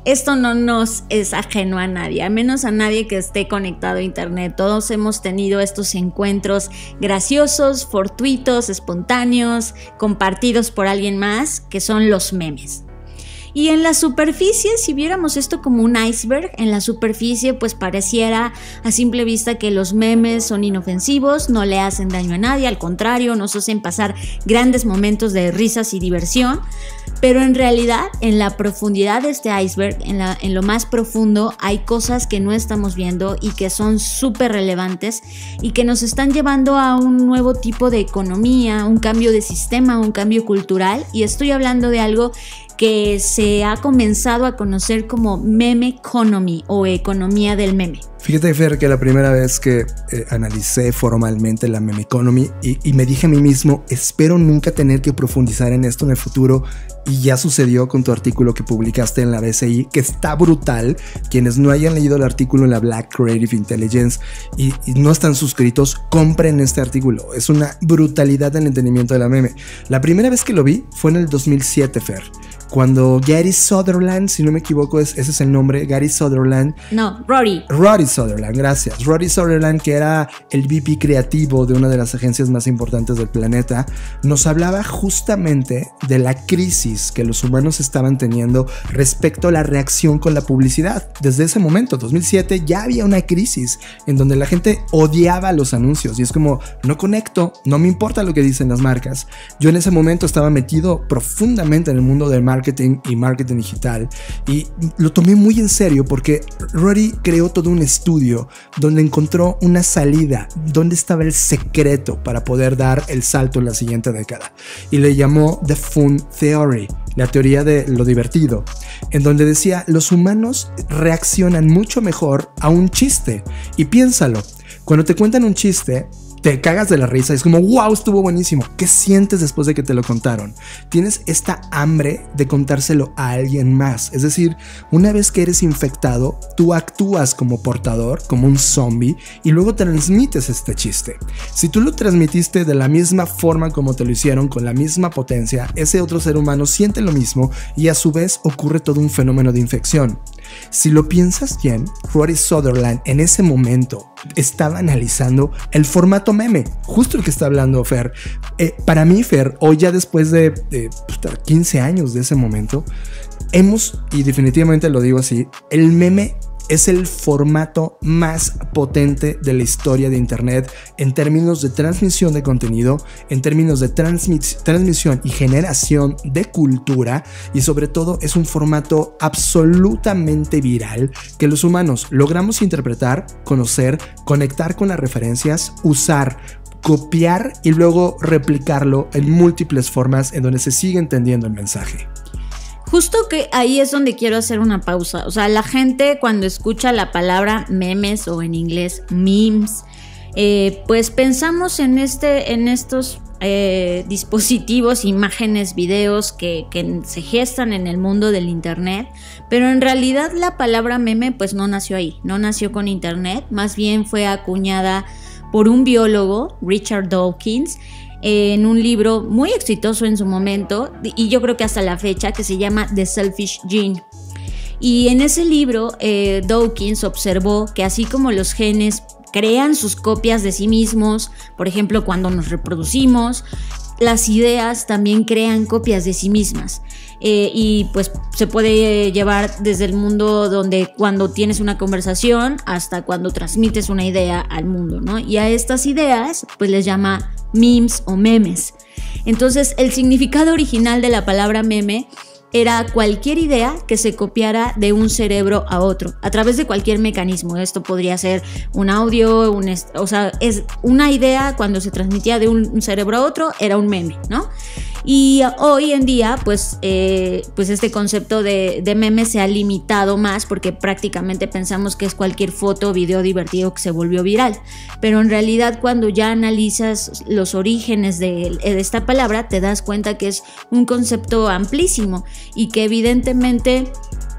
S2: esto no nos es ajeno a nadie, a menos a nadie que esté conectado a internet. Todos hemos tenido estos encuentros graciosos, fortuitos, espontáneos, compartidos por alguien más, que son los memes. Y en la superficie, si viéramos esto como un iceberg, en la superficie pues pareciera a simple vista que los memes son inofensivos, no le hacen daño a nadie, al contrario, nos hacen pasar grandes momentos de risas y diversión. Pero en realidad, en la profundidad de este iceberg, en, la, en lo más profundo, hay cosas que no estamos viendo y que son súper relevantes y que nos están llevando a un nuevo tipo de economía, un cambio de sistema, un cambio cultural. Y estoy hablando de algo que se ha comenzado a conocer como meme economy o economía del meme.
S1: Fíjate, Fer, que la primera vez que eh, analicé formalmente la meme economy y, y me dije a mí mismo, espero nunca tener que profundizar en esto en el futuro, y ya sucedió con tu artículo que publicaste en la B C I, que está brutal. Quienes no hayan leído el artículo en la Black Creative Intelligence y, y no están suscritos, compren este artículo. Es una brutalidad del entendimiento de la meme. La primera vez que lo vi fue en el dos mil siete, Fer, cuando Gary Sutherland, si no me equivoco, es, ese es el nombre, Gary Sutherland.
S2: No, Rory.
S1: Rory Sutherland, gracias. Rory Sutherland, que era el V P creativo de una de las agencias más importantes del planeta, nos hablaba justamente de la crisis que los humanos estaban teniendo respecto a la reacción con la publicidad. Desde ese momento, dos mil siete, ya había una crisis en donde la gente odiaba los anuncios y es como, no conecto, no me importa lo que dicen las marcas. Yo en ese momento estaba metido profundamente en el mundo del marketing marketing y marketing digital, y lo tomé muy en serio porque Rory creó todo un estudio donde encontró una salida, donde estaba el secreto para poder dar el salto en la siguiente década, y le llamó The Fun Theory, la teoría de lo divertido, en donde decía, los humanos reaccionan mucho mejor a un chiste. Y piénsalo, cuando te cuentan un chiste, te cagas de la risa, es como, wow, estuvo buenísimo. ¿Qué sientes después de que te lo contaron? Tienes esta hambre de contárselo a alguien más. Es decir, una vez que eres infectado, tú actúas como portador, como un zombie, y luego transmites este chiste. Si tú lo transmitiste de la misma forma como te lo hicieron, con la misma potencia, ese otro ser humano siente lo mismo y a su vez ocurre todo un fenómeno de infección. Si lo piensas bien, Rory Sutherland en ese momento estaba analizando el formato meme, justo el que está hablando Fer. Eh, para mí, Fer, hoy ya después de, de quince años de ese momento, hemos, y definitivamente lo digo así, el meme es el formato más potente de la historia de internet en términos de transmisión de contenido, en términos de transmis- transmisión y generación de cultura, y sobre todo es un formato absolutamente viral que los humanos logramos interpretar, conocer, conectar con las referencias, usar, copiar y luego replicarlo en múltiples formas en donde se sigue entendiendo el mensaje.
S2: Justo que ahí es donde quiero hacer una pausa. O sea, la gente cuando escucha la palabra memes o en inglés memes, eh, pues pensamos en, este, en estos eh, dispositivos, imágenes, videos que, que se gestan en el mundo del internet. Pero en realidad la palabra meme pues no nació ahí, no nació con internet. Más bien fue acuñada por un biólogo, Richard Dawkins, en un libro muy exitoso en su momento, y yo creo que hasta la fecha, que se llama The Selfish Gene. Y en ese libro eh, Dawkins observó que así como los genes crean sus copias de sí mismos, por ejemplo cuando nos reproducimos, las ideas también crean copias de sí mismas. Eh, y pues se puede llevar desde el mundo donde cuando tienes una conversación hasta cuando transmites una idea al mundo, ¿no? Y a estas ideas pues les llama memes o memes. Entonces el significado original de la palabra meme era cualquier idea que se copiara de un cerebro a otro a través de cualquier mecanismo. Esto podría ser un audio, un est- o sea, es una idea cuando se transmitía de un, un cerebro a otro, era un meme, ¿no? Y hoy en día, pues, eh, pues este concepto de, de meme se ha limitado más porque prácticamente pensamos que es cualquier foto o video divertido que se volvió viral. Pero en realidad, cuando ya analizas los orígenes de, de esta palabra, te das cuenta que es un concepto amplísimo y que evidentemente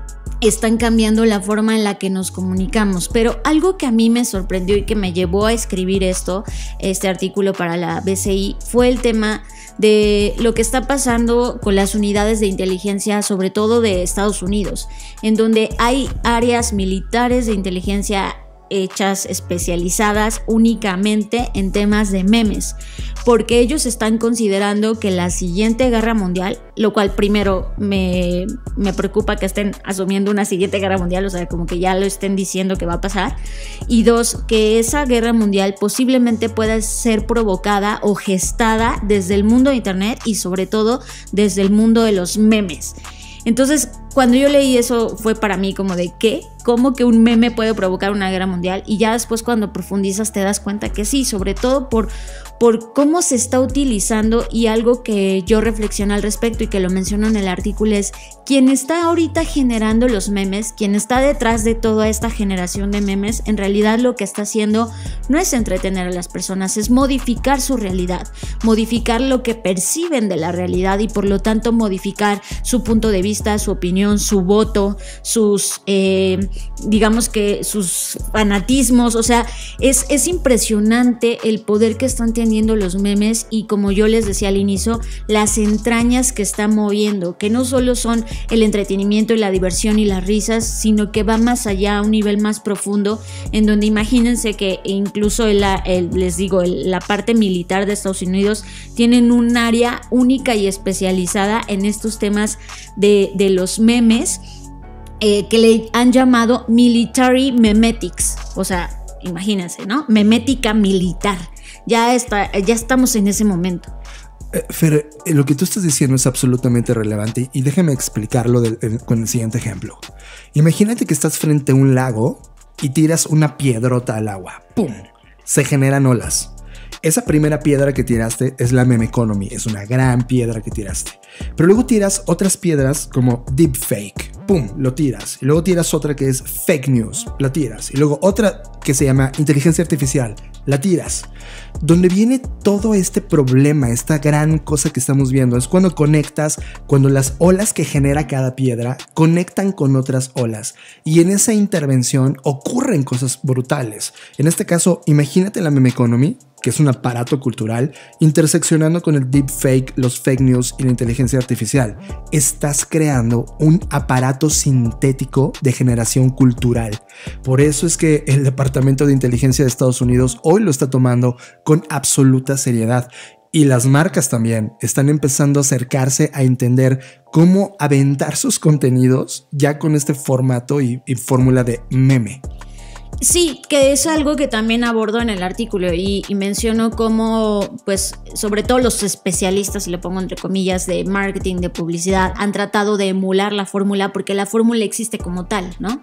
S2: están cambiando la forma en la que nos comunicamos. Pero algo que a mí me sorprendió y que me llevó a escribir esto, este artículo para la B C I, fue el tema de lo que está pasando con las unidades de inteligencia, sobre todo de Estados Unidos, en donde hay áreas militares de inteligencia hechas especializadas únicamente en temas de memes, porque ellos están considerando que la siguiente guerra mundial, lo cual primero me, me preocupa que estén asumiendo una siguiente guerra mundial, o sea, como que ya lo estén diciendo que va a pasar, y dos, que esa guerra mundial posiblemente pueda ser provocada o gestada desde el mundo de internet y sobre todo desde el mundo de los memes. Entonces, cuando yo leí eso fue para mí como de ¿qué? ¿Cómo que un meme puede provocar una guerra mundial? Y ya después cuando profundizas te das cuenta que sí, sobre todo por, por cómo se está utilizando, y algo que yo reflexiono al respecto y que lo menciono en el artículo es quien está ahorita generando los memes, quien está detrás de toda esta generación de memes, en realidad lo que está haciendo no es entretener a las personas, es modificar su realidad, modificar lo que perciben de la realidad y por lo tanto modificar su punto de vista, su opinión, su voto, sus, eh, digamos que sus fanatismos. O sea, es, es impresionante el poder que están teniendo los memes y, como yo les decía al inicio, las entrañas que están moviendo, que no solo son el entretenimiento y la diversión y las risas, sino que va más allá, a un nivel más profundo, en donde imagínense que incluso el, el, les digo, el, la parte militar de Estados Unidos tienen un área única y especializada en estos temas de, de los memes, eh, que le han llamado Military Memetics. O sea, imagínense, ¿no? Memética militar. Ya, está, ya estamos en ese momento.
S1: Eh, Fer, eh, lo que tú estás diciendo es absolutamente relevante y déjame explicarlo de, de, con el siguiente ejemplo. Imagínate que estás frente a un lago y tiras una piedrota al agua. ¡Pum! Se generan olas. Esa primera piedra que tiraste es la meme economy, es una gran piedra que tiraste. Pero luego tiras otras piedras como deepfake, pum, lo tiras. Y luego tiras otra que es fake news, la tiras. Y luego otra que se llama inteligencia artificial, la tiras. Donde viene todo este problema, esta gran cosa que estamos viendo, es cuando conectas, cuando las olas que genera cada piedra conectan con otras olas. Y en esa intervención ocurren cosas brutales. En este caso, imagínate la meme economy, que es un aparato cultural, interseccionando con el deepfake, los fake news y la inteligencia artificial. Estás creando un aparato sintético de generación cultural. Por eso es que el Departamento de Inteligencia de Estados Unidos hoy lo está tomando con absoluta seriedad. Y las marcas también están empezando a acercarse a entender cómo aventar sus contenidos ya con este formato y, y fórmula de meme.
S2: Sí, que es algo que también abordo en el artículo y, y menciono cómo, pues, sobre todo los especialistas, y lo pongo entre comillas, de marketing, de publicidad, han tratado de emular la fórmula porque la fórmula existe como tal, ¿no?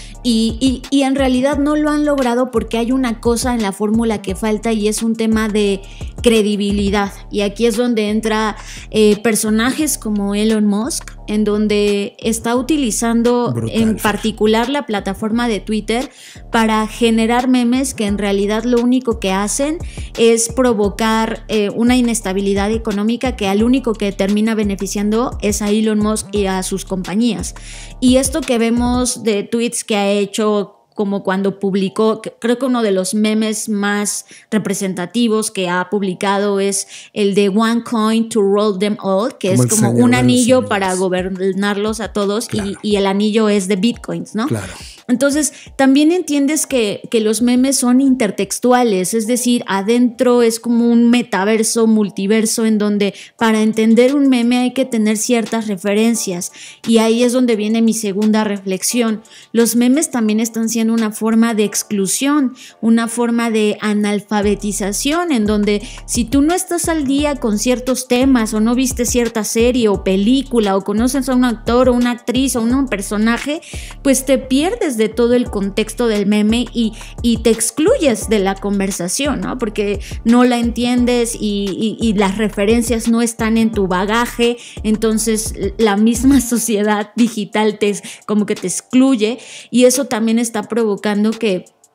S2: Y, y, y en realidad no lo han logrado porque hay una cosa en la fórmula que falta y es un tema de credibilidad. Y aquí es donde entra eh, personajes como Elon Musk, en donde está utilizando brutal, en particular la plataforma de Twitter para generar memes que en realidad lo único que hacen es provocar eh, una inestabilidad económica que al único que termina beneficiando es a Elon Musk y a sus compañías. Y esto que vemos de tweets que ha hecho, como cuando publicó, creo que uno de los memes más representativos que ha publicado es el de One Coin to Roll Them All, que como es como un anillo para gobernarlos a todos, claro. y, y el anillo es de bitcoins, ¿no?
S1: Claro.
S2: Entonces, también entiendes que, que los memes son intertextuales, es decir, adentro es como un metaverso, multiverso, en donde para entender un meme hay que tener ciertas referencias. Y ahí es donde viene mi segunda reflexión. Los memes también están siendo una forma de exclusión, una forma de analfabetización, en donde si tú no estás al día con ciertos temas o no viste cierta serie o película o conoces a un actor o una actriz o un personaje, pues te pierdes de todo el contexto del meme y, y te excluyes de la conversación, ¿no? Porque no la entiendes y, y, y las referencias no están en tu bagaje, entonces la misma sociedad digital te, como que te excluye, y eso también está provocando que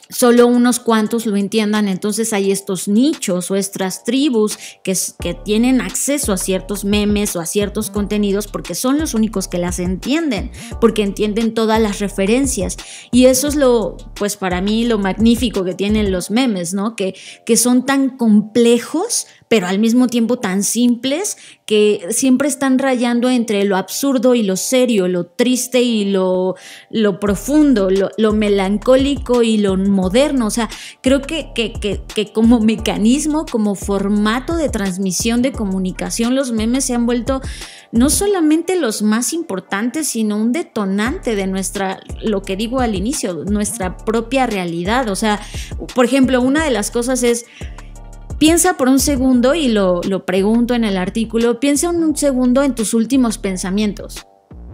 S2: solo unos cuantos lo entiendan, entonces hay estos nichos o estas tribus que, que tienen acceso a ciertos memes o a ciertos contenidos porque son los únicos que las entienden, porque entienden todas las referencias. Y eso es lo, pues para mí, lo magnífico que tienen los memes, ¿no? Que, que son tan complejos, pero al mismo tiempo tan simples, que siempre están rayando entre lo absurdo y lo serio, lo triste y lo, lo profundo, lo, lo melancólico y lo moderno. O sea, creo que, que, que, que como mecanismo, como formato de transmisión de comunicación, los memes se han vuelto no solamente los más importantes, sino un detonante de nuestra, lo que digo al inicio, nuestra propia realidad. O sea, por ejemplo, una de las cosas es... Piensa por un segundo, y lo, lo pregunto en el artículo, piensa un segundo en tus últimos pensamientos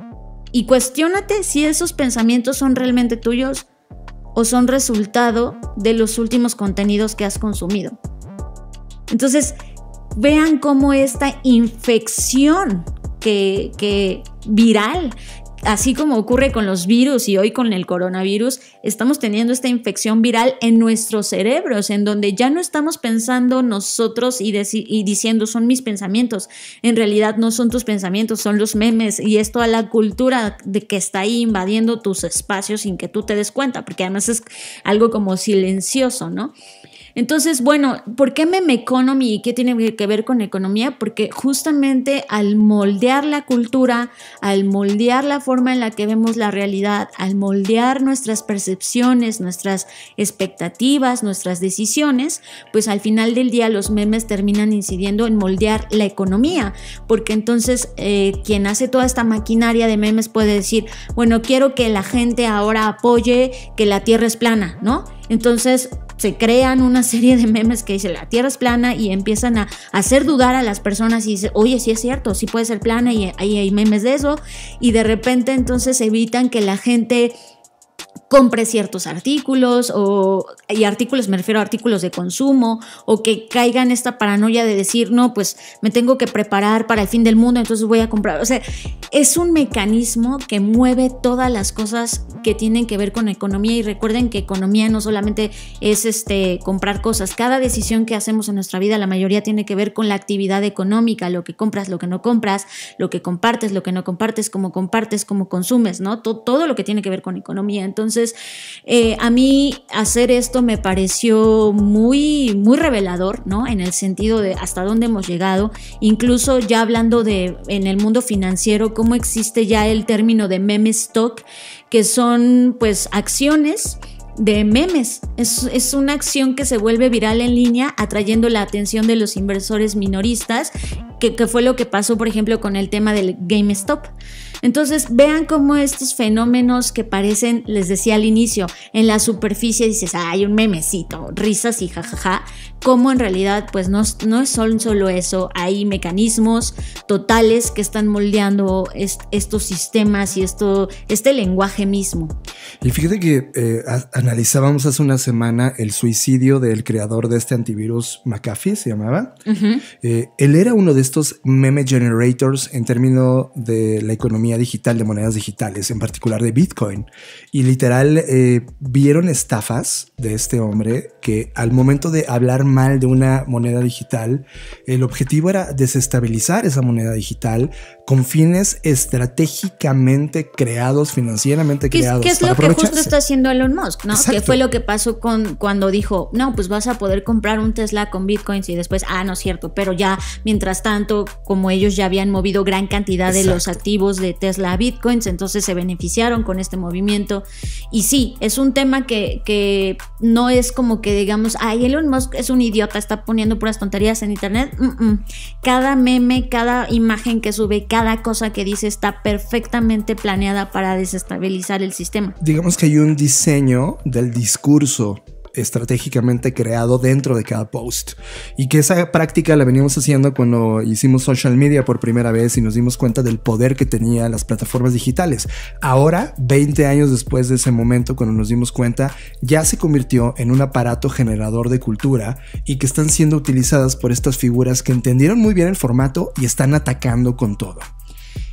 S2: y cuestiónate si esos pensamientos son realmente tuyos o son resultado de los últimos contenidos que has consumido. Entonces, vean cómo esta infección que, que viral, así como ocurre con los virus y hoy con el coronavirus, estamos teniendo esta infección viral en nuestros cerebros, en donde ya no estamos pensando nosotros y, deci- y diciendo son mis pensamientos. En realidad no son tus pensamientos, son los memes, y es toda la cultura de que está ahí invadiendo tus espacios sin que tú te des cuenta, porque además es algo como silencioso, ¿no? Entonces, bueno, ¿por qué meme economy y qué tiene que ver con economía? Porque justamente al moldear la cultura, al moldear la forma en la que vemos la realidad, al moldear nuestras percepciones, nuestras expectativas, nuestras decisiones, pues al final del día los memes terminan incidiendo en moldear la economía, porque entonces eh, quien hace toda esta maquinaria de memes puede decir, bueno, quiero que la gente ahora apoye que la Tierra es plana, ¿no? Entonces se crean una serie de memes que dicen la Tierra es plana y empiezan a hacer dudar a las personas y dicen, oye, sí es cierto, sí puede ser plana, y ahí hay memes de eso, y de repente entonces evitan que la gente compre ciertos artículos, o, y artículos me refiero a artículos de consumo, o que caigan esta paranoia de decir, no, pues me tengo que preparar para el fin del mundo, entonces voy a comprar. O sea, es un mecanismo que mueve todas las cosas que tienen que ver con economía, y recuerden que economía no solamente es este, comprar cosas. Cada decisión que hacemos en nuestra vida, la mayoría tiene que ver con la actividad económica, lo que compras, lo que no compras, lo que compartes, lo que no compartes, cómo compartes, cómo consumes, ¿no? Todo, todo lo que tiene que ver con economía. Entonces, Eh, a mí hacer esto me pareció muy, muy revelador, ¿no? En el sentido de hasta dónde hemos llegado, incluso ya hablando de en el mundo financiero, cómo existe ya el término de meme stock, que son pues acciones de memes. Es, es una acción que se vuelve viral en línea, atrayendo la atención de los inversores minoristas, que, que fue lo que pasó, por ejemplo, con el tema del GameStop. Entonces, vean cómo estos fenómenos que parecen, les decía al inicio, en la superficie dices, ah, hay un memecito, risas y jajaja, cómo en realidad pues no, no es solo eso, hay mecanismos totales que están moldeando est- estos sistemas y esto, este lenguaje mismo.
S1: Y fíjate que eh, a- analizábamos hace una semana el suicidio del creador de este antivirus, McAfee se llamaba. Uh-huh. Eh, él era uno de estos meme generators en términos de la economía digital, de monedas digitales, en particular de Bitcoin. Y literal eh, vieron estafas de este hombre que al momento de hablar mal de una moneda digital, el objetivo era desestabilizar esa moneda digital con fines estratégicamente creados, financieramente
S2: ¿Qué,
S1: creados.
S2: ¿Qué es lo que justo está haciendo Elon Musk, ¿no? Exacto. Que fue lo que pasó con cuando dijo, no, pues vas a poder comprar un Tesla con Bitcoins, y después, ah, no es cierto, pero ya mientras tanto, como ellos ya habían movido gran cantidad Exacto. de los activos de Tesla a Bitcoins, entonces se beneficiaron con este movimiento. Y sí, es un tema que, que no es como que digamos, ay, Elon Musk es un idiota, está poniendo puras tonterías en internet. Mm-mm. Cada meme, cada imagen que sube, cada cosa que dice está perfectamente planeada para desestabilizar el sistema.
S1: Digamos que hay un diseño del discurso estratégicamente creado dentro de cada post, y que esa práctica la veníamos haciendo cuando hicimos social media por primera vez y nos dimos cuenta del poder que tenían las plataformas digitales. Ahora, veinte años después de ese momento, cuando nos dimos cuenta, ya se convirtió en un aparato generador de cultura y que están siendo utilizadas por estas figuras que entendieron muy bien el formato y están atacando con todo.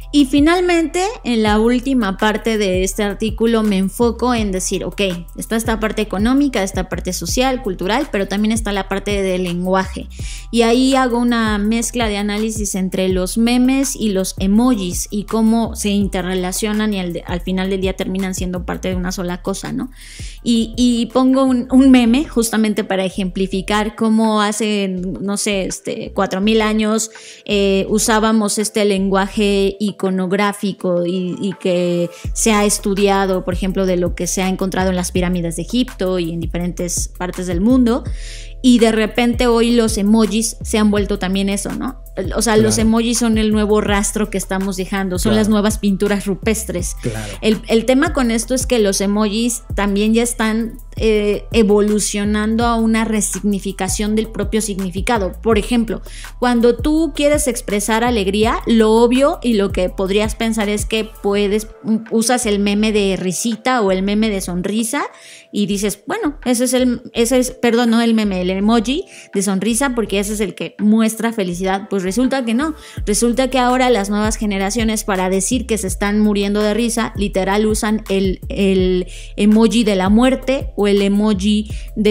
S2: Y finalmente, en la última parte de este artículo me enfoco en decir, ok, está esta parte económica, esta parte social, cultural, pero también está la parte del lenguaje. Y ahí hago una mezcla de análisis entre los memes y los emojis y cómo se interrelacionan y al, de, al final del día terminan siendo parte de una sola cosa, ¿no? Y, y pongo un, un meme justamente para ejemplificar cómo hace, no sé, este, cuatro mil años eh, usábamos este lenguaje iconográfico y, y que se ha estudiado, por ejemplo, de lo que se ha encontrado en las pirámides de Egipto y en diferentes partes del mundo. Y de repente hoy los emojis se han vuelto también eso, ¿no? O sea, claro. Los emojis son el nuevo rastro que estamos dejando, son claro. Las nuevas pinturas rupestres.
S1: Claro.
S2: El, el tema con esto es que los emojis también ya están eh, evolucionando a una resignificación del propio significado. Por ejemplo, cuando tú quieres expresar alegría, lo obvio y lo que podrías pensar es que puedes, usas el meme de risita o el meme de sonrisa y dices, bueno, ese es el, ese es, perdón, no el meme, el emoji de sonrisa, porque ese es el que muestra felicidad. Pues resulta que no, resulta que ahora las nuevas generaciones, para decir que se están muriendo de risa, literal usan el, el emoji de la muerte o el emoji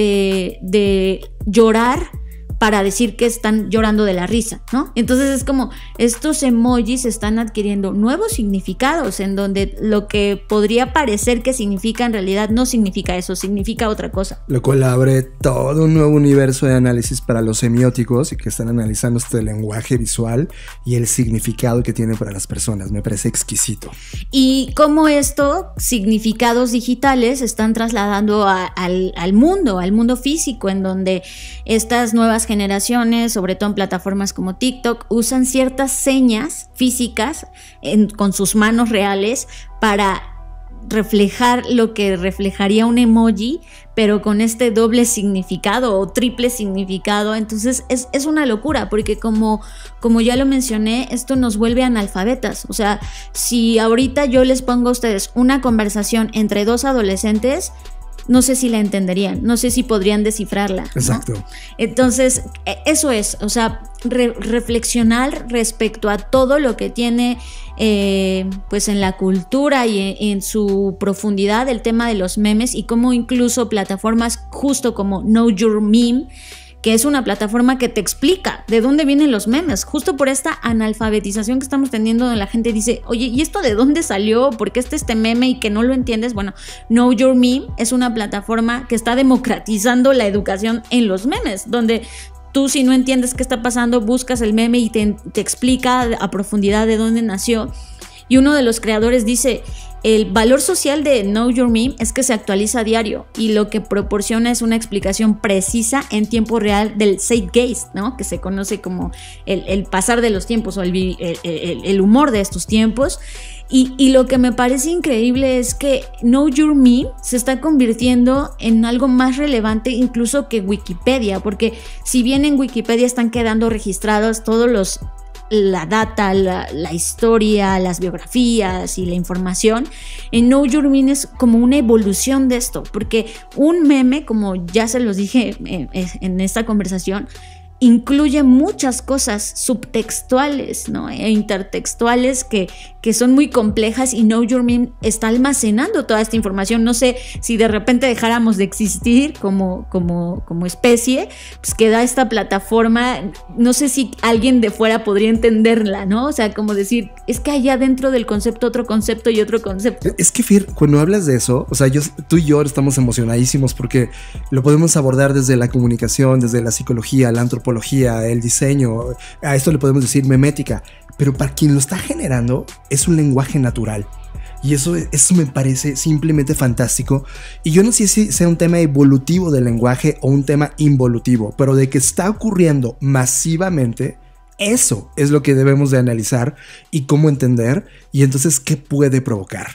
S2: de, de llorar para decir que están llorando de la risa, ¿no? Entonces es como estos emojis están adquiriendo nuevos significados en donde lo que podría parecer que significa en realidad no significa eso, significa otra cosa.
S1: Lo cual abre todo un nuevo universo de análisis para los semióticos y que están analizando este lenguaje visual y el significado que tiene para las personas. Me parece exquisito.
S2: Y cómo esto, significados digitales, están trasladando a, al, al mundo, al mundo físico, en donde estas nuevas generaciones, sobre todo en plataformas como TikTok, usan ciertas señas físicas en, con sus manos reales para reflejar lo que reflejaría un emoji, pero con este doble significado o triple significado. Entonces es, es una locura, porque como, como ya lo mencioné, esto nos vuelve analfabetas. O sea, si ahorita yo les pongo a ustedes una conversación entre dos adolescentes, no sé si la entenderían, no sé si podrían descifrarla, ¿no?
S1: Exacto.
S2: Entonces, eso es, o sea, re- reflexionar respecto a todo lo que tiene eh, pues en la cultura y en, en su profundidad el tema de los memes, y cómo incluso plataformas justo como Know Your Meme, que es una plataforma que te explica de dónde vienen los memes, justo por esta analfabetización que estamos teniendo, donde la gente dice, oye, ¿y esto de dónde salió? ¿Por qué está este meme y que no lo entiendes? Bueno, Know Your Meme es una plataforma que está democratizando la educación en los memes, donde tú, si no entiendes qué está pasando, buscas el meme y te, te explica a profundidad de dónde nació. Y uno de los creadores dice, el valor social de Know Your Meme es que se actualiza a diario y lo que proporciona es una explicación precisa en tiempo real del zeitgeist, ¿no? Que se conoce como el, el pasar de los tiempos o el, el, el, el humor de estos tiempos. Y, y lo que me parece increíble es que Know Your Meme se está convirtiendo en algo más relevante incluso que Wikipedia, porque si bien en Wikipedia están quedando registrados todos los la data, la, la historia, las biografías y la información, en Know Your Meme es como una evolución de esto, porque un meme, como ya se los dije en, en esta conversación, incluye muchas cosas subtextuales, ¿no? E intertextuales que, que son muy complejas, y Know Your Meme está almacenando toda esta información. No sé si de repente dejáramos de existir como, como, como especie, pues queda esta plataforma, no sé si alguien de fuera podría entenderla, ¿no? O sea, como decir, es que allá dentro del concepto otro concepto y otro concepto.
S1: Es que, Fir, cuando hablas de eso, o sea, yo, tú y yo estamos emocionadísimos porque lo podemos abordar desde la comunicación, desde la psicología, la antropología, el diseño. A esto le podemos decir memética, pero para quien lo está generando es un lenguaje natural, y eso, eso me parece simplemente fantástico. Y yo no sé si sea un tema evolutivo del lenguaje o un tema involutivo, pero de que está ocurriendo masivamente, eso es lo que debemos de analizar y cómo entender, y entonces qué puede provocar.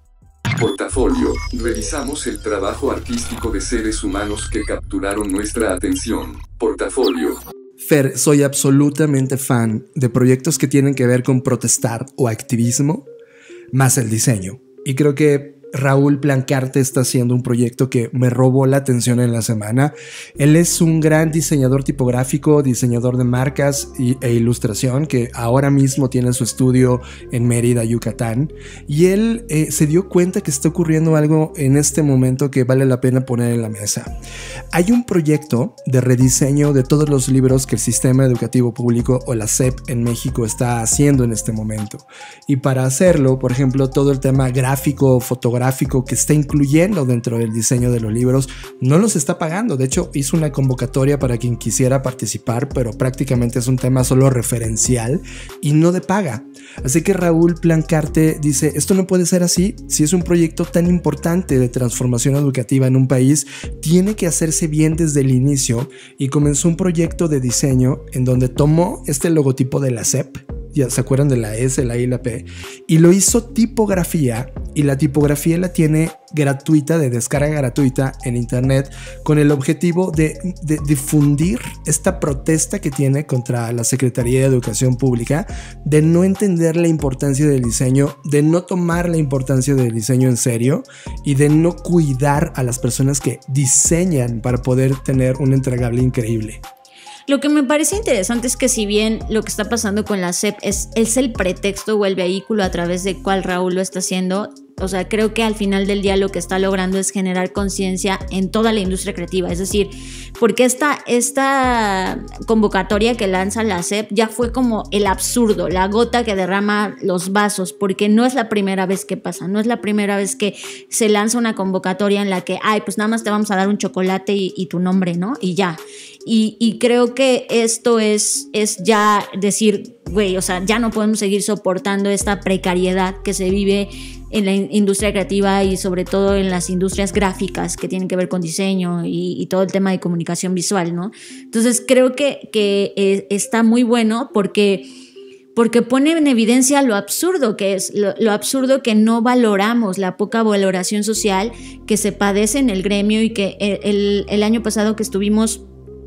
S4: Portafolio. Revisamos el trabajo artístico de seres humanos que capturaron nuestra atención. Portafolio.
S1: Fer, soy absolutamente fan de proyectos que tienen que ver con protestar o activismo, más el diseño. Y creo que Raúl Plancarte está haciendo un proyecto que me robó la atención en la semana. Él es un gran diseñador tipográfico, diseñador de marcas y, e ilustración, que ahora mismo tiene su estudio en Mérida, Yucatán. Y él eh, se dio cuenta que está ocurriendo algo en este momento que vale la pena poner en la mesa. Hay un proyecto de rediseño de todos los libros que el Sistema Educativo Público o la S E P en México está haciendo en este momento. Y para hacerlo, por ejemplo, todo el tema gráfico, fotográfico que está incluyendo dentro del diseño de los libros, no los está pagando. De hecho, hizo una convocatoria para quien quisiera participar, pero prácticamente es un tema solo referencial y no de paga. Así que Raúl Plancarte dice, esto no puede ser así. Si es un proyecto tan importante de transformación educativa en un país, tiene que hacerse bien desde el inicio, y comenzó un proyecto de diseño en donde tomó este logotipo de la S E P, ya se acuerdan de la S, la I y la P, y lo hizo tipografía, y la tipografía la tiene gratuita, de descarga gratuita en internet, con el objetivo de, de difundir esta protesta que tiene contra la Secretaría de Educación Pública, de no entender la importancia del diseño, de no tomar la importancia del diseño en serio y de no cuidar a las personas que diseñan para poder tener un entregable increíble.
S2: Lo que me parece interesante es que si bien lo que está pasando con la S E P es, es el pretexto o el vehículo a través del cual Raúl lo está haciendo, o sea, creo que al final del día lo que está logrando es generar conciencia en toda la industria creativa. Es decir, porque esta, esta convocatoria que lanza la S E P ya fue como el absurdo, la gota que derrama los vasos, porque no es la primera vez que pasa, no es la primera vez que se lanza una convocatoria en la que, ay, pues nada más te vamos a dar un chocolate y, y tu nombre, ¿no? Y ya. Y, y creo que esto es, es ya decir, güey, o sea, ya no podemos seguir soportando esta precariedad que se vive en la industria creativa y sobre todo en las industrias gráficas que tienen que ver con diseño y, y todo el tema de comunicación visual, ¿no? Entonces creo que, que eh, está muy bueno porque, porque pone en evidencia lo absurdo que es, lo, lo absurdo que no valoramos, la poca valoración social que se padece en el gremio, y que el, el, el año pasado que estuvimos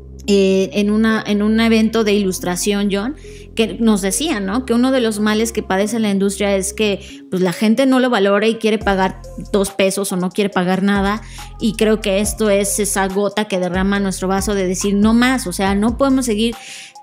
S2: Eh, en, una, en un evento de ilustración, John, que nos decían, ¿no?, que uno de los males que padece la industria es que pues, la gente no lo valora y quiere pagar dos pesos o no quiere pagar nada, y creo que esto es esa gota que derrama nuestro vaso de decir no más, o sea, no podemos seguir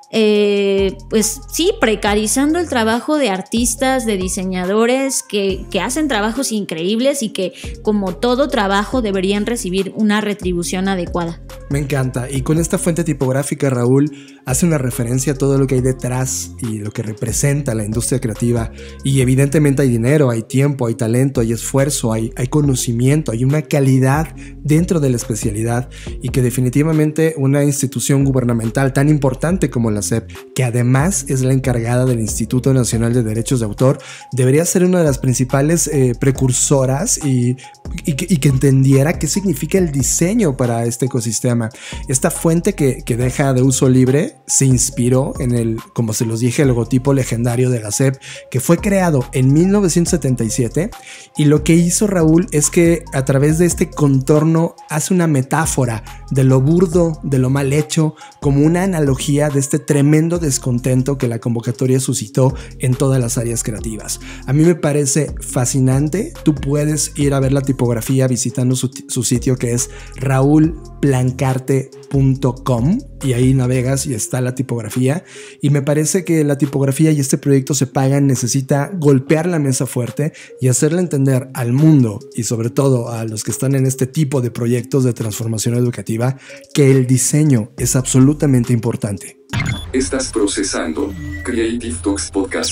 S2: Eh, pues sí, precarizando el trabajo de artistas, de diseñadores que, que hacen trabajos increíbles y que, como todo trabajo, deberían recibir una retribución adecuada.
S1: Me encanta. Y con esta fuente tipográfica, Raúl hace una referencia a todo lo que hay detrás y lo que representa la industria creativa. Y evidentemente hay dinero, hay tiempo, hay talento, hay esfuerzo, hay, hay conocimiento, hay una calidad dentro de la especialidad, y que definitivamente una institución gubernamental tan importante como la S E P, que además es la encargada del Instituto Nacional de Derechos de Autor, debería ser una de las principales eh, precursoras y, y, que, y que entendiera qué significa el diseño para este ecosistema. Esta fuente que, que deja de uso libre se inspiró en el, como se los dije, el logotipo legendario de la S E P, que fue creado en mil novecientos setenta y siete, y lo que hizo Raúl es que a través de este contorno hace una metáfora de lo burdo, de lo mal hecho, como una analogía de este tremendo descontento que la convocatoria suscitó en todas las áreas creativas. A mí me parece fascinante. Tú puedes ir a ver la tipografía visitando su, su sitio, que es raúl plancarte punto com, y ahí navegas y está la tipografía, y me parece que la tipografía y este proyecto se pagan. Necesita golpear la mesa fuerte y hacerle entender al mundo, y sobre todo a los que están en este tipo de proyectos de transformación educativa, que el diseño es absolutamente importante.
S4: Estás procesando Creative Talks Podcast.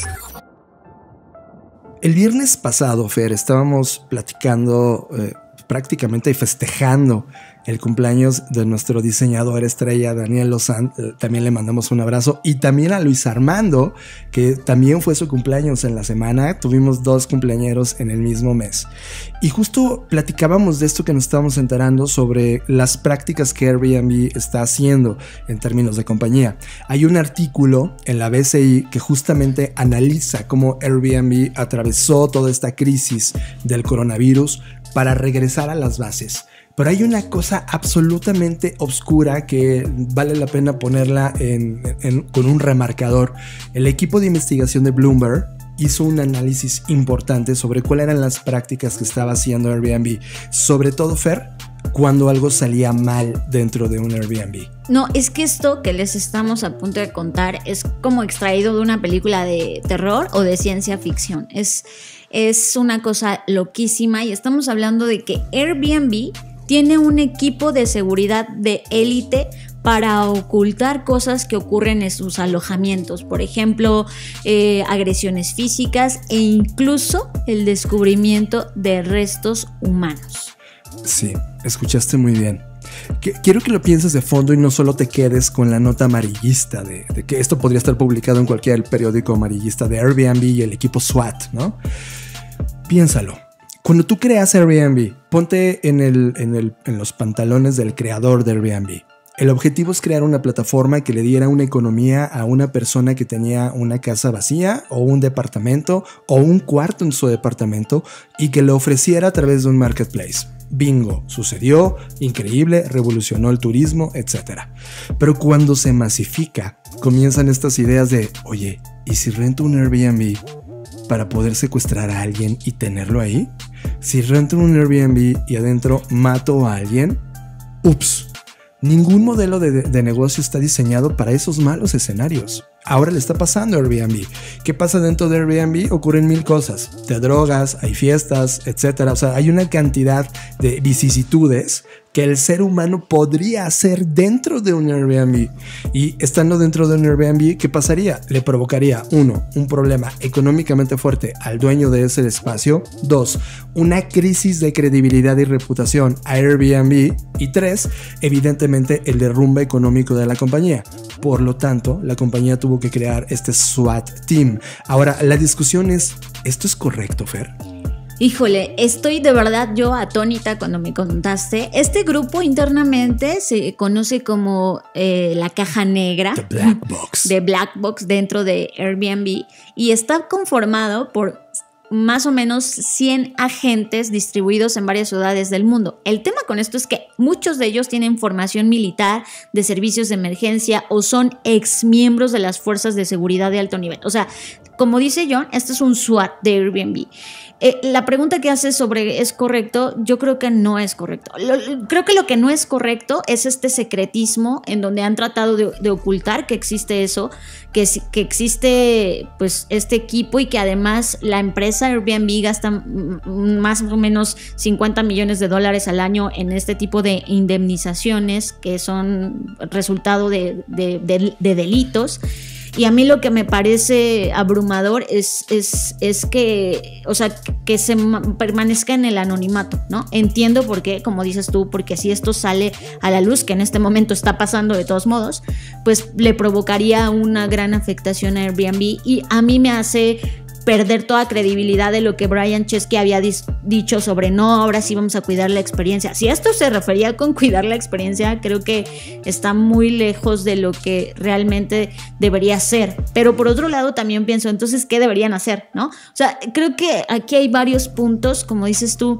S1: El viernes pasado, Fer, estábamos platicando eh, prácticamente festejando el cumpleaños de nuestro diseñador estrella Daniel Lozán. También le mandamos un abrazo, y también a Luis Armando, que también fue su cumpleaños en la semana. Tuvimos dos cumpleañeros en el mismo mes, y justo platicábamos de esto que nos estábamos enterando sobre las prácticas que Airbnb está haciendo en términos de compañía. Hay un artículo en la B C I que justamente analiza cómo Airbnb atravesó toda esta crisis del coronavirus para regresar a las bases. Pero hay una cosa absolutamente oscura que vale la pena ponerla en, en, con un remarcador. El equipo de investigación de Bloomberg hizo un análisis importante sobre cuáles eran las prácticas que estaba haciendo Airbnb. Sobre todo, Fer, cuando algo salía mal dentro de un Airbnb.
S2: No, es que esto que les estamos a punto de contar es como extraído de una película de terror o de ciencia ficción. Es, es una cosa loquísima y estamos hablando de que Airbnb tiene un equipo de seguridad de élite para ocultar cosas que ocurren en sus alojamientos, por ejemplo, eh, agresiones físicas e incluso el descubrimiento de restos humanos.
S1: Sí, escuchaste muy bien. Quiero que lo pienses de fondo y no solo te quedes con la nota amarillista de, de que esto podría estar publicado en cualquier periódico amarillista de Airbnb y el equipo SWAT, ¿no? Piénsalo. Cuando tú creas Airbnb, ponte en, el, en, el, en los pantalones del creador de Airbnb. El objetivo es crear una plataforma que le diera una economía a una persona que tenía una casa vacía o un departamento o un cuarto en su departamento y que lo ofreciera a través de un marketplace. Bingo, sucedió, increíble, revolucionó el turismo, etcétera. Pero cuando se masifica, comienzan estas ideas de, oye, ¿y si rento un Airbnb para poder secuestrar a alguien y tenerlo ahí? Si rento un Airbnb y adentro mato a alguien, ups. Ningún modelo de, de negocio está diseñado para esos malos escenarios. Ahora le está pasando a Airbnb. ¿Qué pasa dentro de Airbnb? Ocurren mil cosas. Te drogas, hay fiestas, etcétera. O sea, hay una cantidad de vicisitudes que el ser humano podría hacer dentro de un Airbnb. Y estando dentro de un Airbnb, ¿qué pasaría? Le provocaría, uno, un problema económicamente fuerte al dueño de ese espacio. Dos, una crisis de credibilidad y reputación a Airbnb. Y tres, evidentemente el derrumbe económico de la compañía. Por lo tanto, la compañía tuvo que crear este SWAT team. Ahora, la discusión es, ¿esto es correcto, Fer?
S2: Híjole, estoy de verdad yo atónita cuando me contaste. Este grupo internamente se conoce como eh, la caja negra.
S1: The Black Box.
S2: De Black Box dentro de Airbnb y está conformado por más o menos cien agentes distribuidos en varias ciudades del mundo. El tema con esto es que muchos de ellos tienen formación militar, de servicios de emergencia o son exmiembros de las fuerzas de seguridad de alto nivel. O sea, como dice John, este es un SWAT de Airbnb. Eh, la pregunta que hace sobre ¿es correcto? Yo creo que no es correcto. Lo, creo que lo que no es correcto es este secretismo en donde han tratado de, de ocultar que existe eso, que, que existe pues este equipo y que además la empresa Airbnb gasta más o menos cincuenta millones de dólares al año en este tipo de indemnizaciones que son resultado de, de, de, de delitos. Y a mí lo que me parece abrumador es, es, es que, o sea, que se permanezca en el anonimato, ¿no? Entiendo por qué, como dices tú, porque si esto sale a la luz, que en este momento está pasando de todos modos, pues le provocaría una gran afectación a Airbnb y a mí me hace perder toda credibilidad de lo que Brian Chesky había dis- dicho sobre no, ahora sí vamos a cuidar la experiencia. Si esto se refería con cuidar la experiencia, creo que está muy lejos de lo que realmente debería ser. Pero por otro lado también pienso, entonces, ¿qué deberían hacer? ¿No? O sea, creo que aquí hay varios puntos, como dices tú.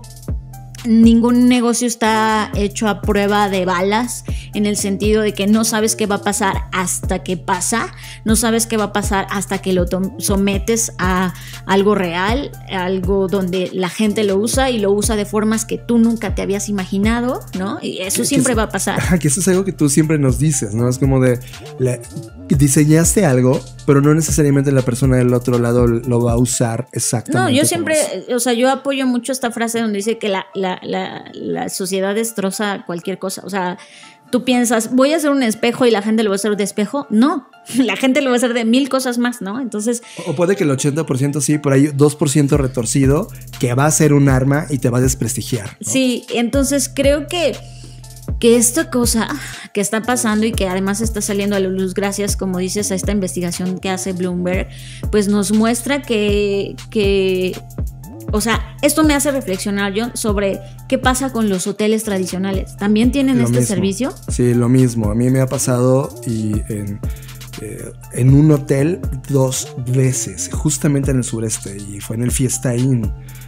S2: Ningún negocio está hecho a prueba de balas, en el sentido de que no sabes qué va a pasar hasta que pasa, no sabes qué va a pasar hasta que lo sometes a algo real, algo donde la gente lo usa y lo usa de formas que tú nunca te habías imaginado, ¿no? Y eso que, siempre
S1: que,
S2: va a pasar.
S1: Ajá, que eso es algo que tú siempre nos dices, ¿no? Es como de, la, diseñaste algo, pero no necesariamente la persona del otro lado lo va a usar exactamente.
S2: No, yo siempre, o sea, yo apoyo mucho esta frase donde dice que la, la, la, la sociedad destroza cualquier cosa. O sea, tú piensas, voy a hacer un espejo y la gente lo va a hacer de espejo. No, la gente lo va a hacer de mil cosas más, ¿no? Entonces...
S1: O puede que el ochenta por ciento sí, por ahí dos por ciento retorcido, que va a ser un arma y te va a desprestigiar, ¿no?
S2: Sí, entonces creo que... que esta cosa que está pasando y que además está saliendo a la luz gracias, como dices, a esta investigación que hace Bloomberg, pues nos muestra que, que o sea, esto me hace reflexionar yo sobre qué pasa con los hoteles tradicionales. ¿También tienen
S1: lo
S2: este
S1: mismo.
S2: servicio?
S1: Sí, lo mismo. A mí me ha pasado y en, eh, en un hotel dos veces, justamente en el sureste, y fue en el Fiesta Inn.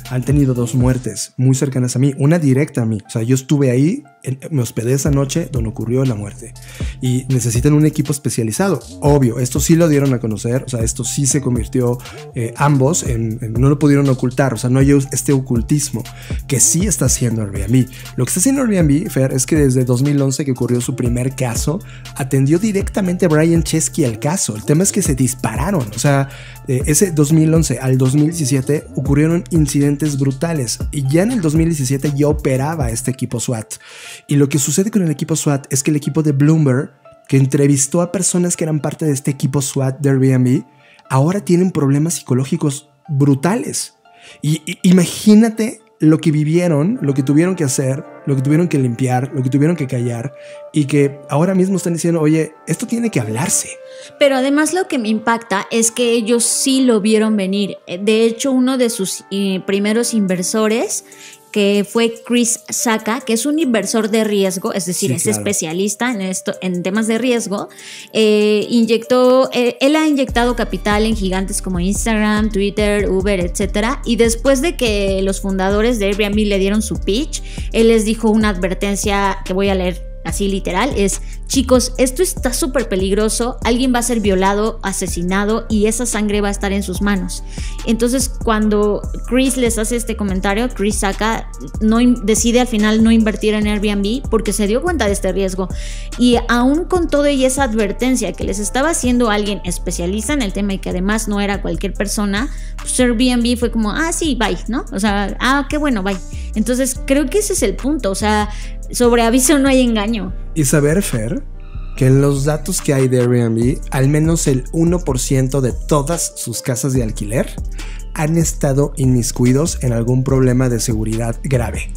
S1: han tenido dos muertes muy cercanas a mí, una directa a mí. O sea, yo estuve ahí, en, me hospedé esa noche donde ocurrió la muerte. Y necesitan un equipo especializado. Obvio, esto sí lo dieron a conocer. O sea, esto sí se convirtió eh, ambos en, en... No lo pudieron ocultar. O sea, no hay este ocultismo que sí está haciendo Airbnb. Lo que está haciendo Airbnb, Fer, es que desde dos mil once que ocurrió su primer caso, atendió directamente a Brian Chesky al caso. El tema es que se dispararon. O sea, de ese dos mil once al dos mil diecisiete ocurrieron incidentes brutales. Y ya en el dos mil diecisiete ya operaba este equipo SWAT. Y lo que sucede con el equipo SWAT es que el equipo de Bloomberg, que entrevistó a personas que eran parte de este equipo SWAT de Airbnb, ahora tienen problemas psicológicos brutales. Y, y imagínate lo que vivieron, lo que tuvieron que hacer, lo que tuvieron que limpiar, lo que tuvieron que callar, y que ahora mismo están diciendo, oye, esto tiene que hablarse.
S2: Pero además lo que me impacta es que ellos sí lo vieron venir. De hecho, uno de sus eh, primeros inversores, que fue Chris Sacca, que es un inversor de riesgo, es decir, sí, es claro. especialista en esto, en temas de riesgo, eh, inyectó, eh, él ha inyectado capital en gigantes como Instagram, Twitter, Uber, etcétera, y después de que los fundadores de Airbnb le dieron su pitch, él les dijo una advertencia que voy a leer así literal, es: chicos, esto está súper peligroso, alguien va a ser violado, asesinado y esa sangre va a estar en sus manos. Entonces, cuando Chris les hace este comentario, Chris Sacca no, decide al final no invertir en Airbnb porque se dio cuenta de este riesgo. Y aún con todo y esa advertencia que les estaba haciendo alguien especialista en el tema y que además no era cualquier persona, pues Airbnb fue como, ah, sí, bye, ¿no? O sea, ah, qué bueno, bye. Entonces, creo que ese es el punto, o sea, sobre aviso no hay engaño.
S1: Y saber, Fer, que en los datos que hay de Airbnb, al menos el uno por ciento de todas sus casas de alquiler han estado inmiscuidos en algún problema de seguridad grave.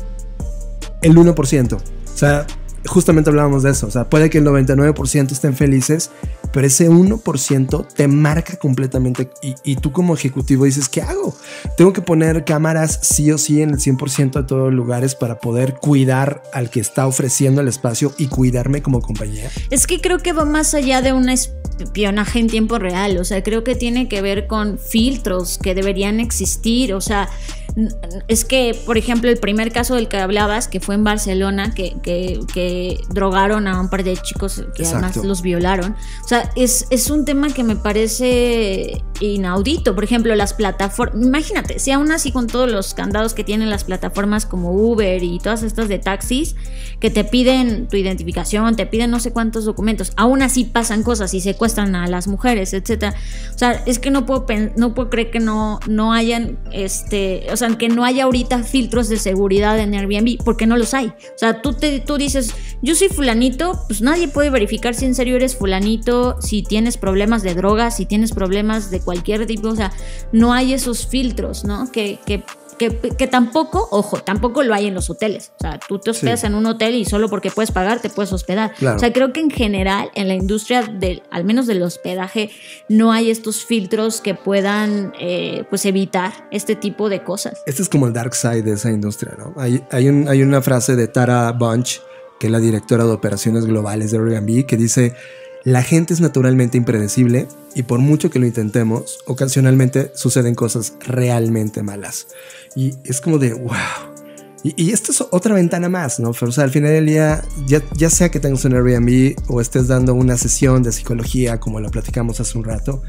S1: El uno por ciento. O sea, justamente hablábamos de eso. O sea, puede que el noventa y nueve por ciento estén felices, pero ese uno por ciento te marca completamente. Y, y tú como ejecutivo dices, ¿qué hago? Tengo que poner cámaras sí o sí en el cien por ciento de todos los lugares para poder cuidar al que está ofreciendo el espacio y cuidarme como compañía.
S2: Es que creo que va más allá de un espionaje en tiempo real. O sea, creo que tiene que ver con filtros que deberían existir. O sea, es que, por ejemplo, el primer caso del que hablabas, que fue en Barcelona, que, que, que drogaron a un par de chicos que Exacto. además los violaron. O sea, es, es un tema que me parece inaudito. Por ejemplo, las plataformas, imagínate, si aún así con todos los candados que tienen las plataformas como Uber y todas estas de taxis, que te piden tu identificación, te piden no sé cuántos documentos, aún así pasan cosas y secuestran a las mujeres, etcétera. O sea, es que no puedo, no puedo creer que no, no hayan, este, o sea, que no haya ahorita filtros de seguridad en Airbnb, porque no los hay. O sea, tú, te, tú dices, yo soy fulanito, pues nadie puede verificar si en serio eres fulanito, si tienes problemas de drogas, si tienes problemas de cualquier tipo. O sea, no hay esos filtros, ¿no? Que, que Que, que tampoco, ojo, tampoco lo hay en los hoteles. O sea, tú te hospedas sí. en un hotel y solo porque puedes pagar te puedes hospedar. Claro. O sea, creo que en general en la industria del, al menos del hospedaje, no hay estos filtros que puedan eh, pues evitar este tipo de cosas.
S1: Este es como el dark side de esa industria, ¿no? Hay, hay, un, hay una frase de Tara Bunch, que es la directora de operaciones globales de Airbnb, que dice: la gente es naturalmente impredecible y por mucho que lo intentemos, ocasionalmente suceden cosas realmente malas. Y es como de wow. Y, y esto es otra ventana más, ¿no? Pero, o sea, al final del día, ya, ya sea que tengas un Airbnb o estés dando una sesión de psicología, como lo platicamos hace un rato,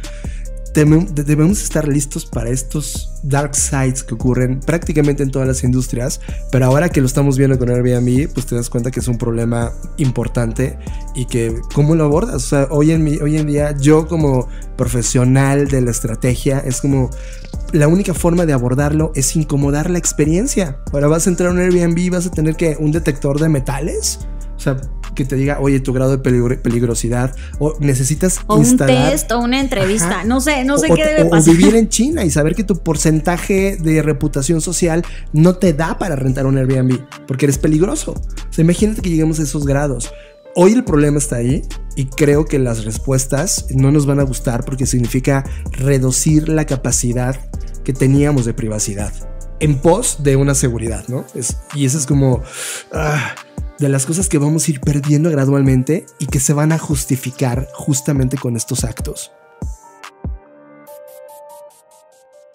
S1: debemos estar listos para estos dark sides que ocurren prácticamente en todas las industrias, pero ahora que lo estamos viendo con Airbnb, pues te das cuenta que es un problema importante y que ¿cómo lo abordas? O sea, hoy en, mi, hoy en día yo como profesional de la estrategia es como la única forma de abordarlo es incomodar la experiencia. Ahora vas a entrar a un Airbnb y vas a tener que un detector de metales, o sea, que te diga, oye, tu grado de peligro- peligrosidad, o necesitas
S2: o
S1: instalar
S2: un test o una entrevista. Ajá. no sé, no sé
S1: o,
S2: qué debe
S1: o,
S2: pasar.
S1: O vivir en China y saber que tu porcentaje de reputación social no te da para rentar un Airbnb porque eres peligroso. O sea, imagínate que lleguemos a esos grados. Hoy el problema está ahí y creo que las respuestas no nos van a gustar porque significa reducir la capacidad que teníamos de privacidad en pos de una seguridad, ¿no? Es, y eso es como ah, de las cosas que vamos a ir perdiendo gradualmente y que se van a justificar justamente con estos actos.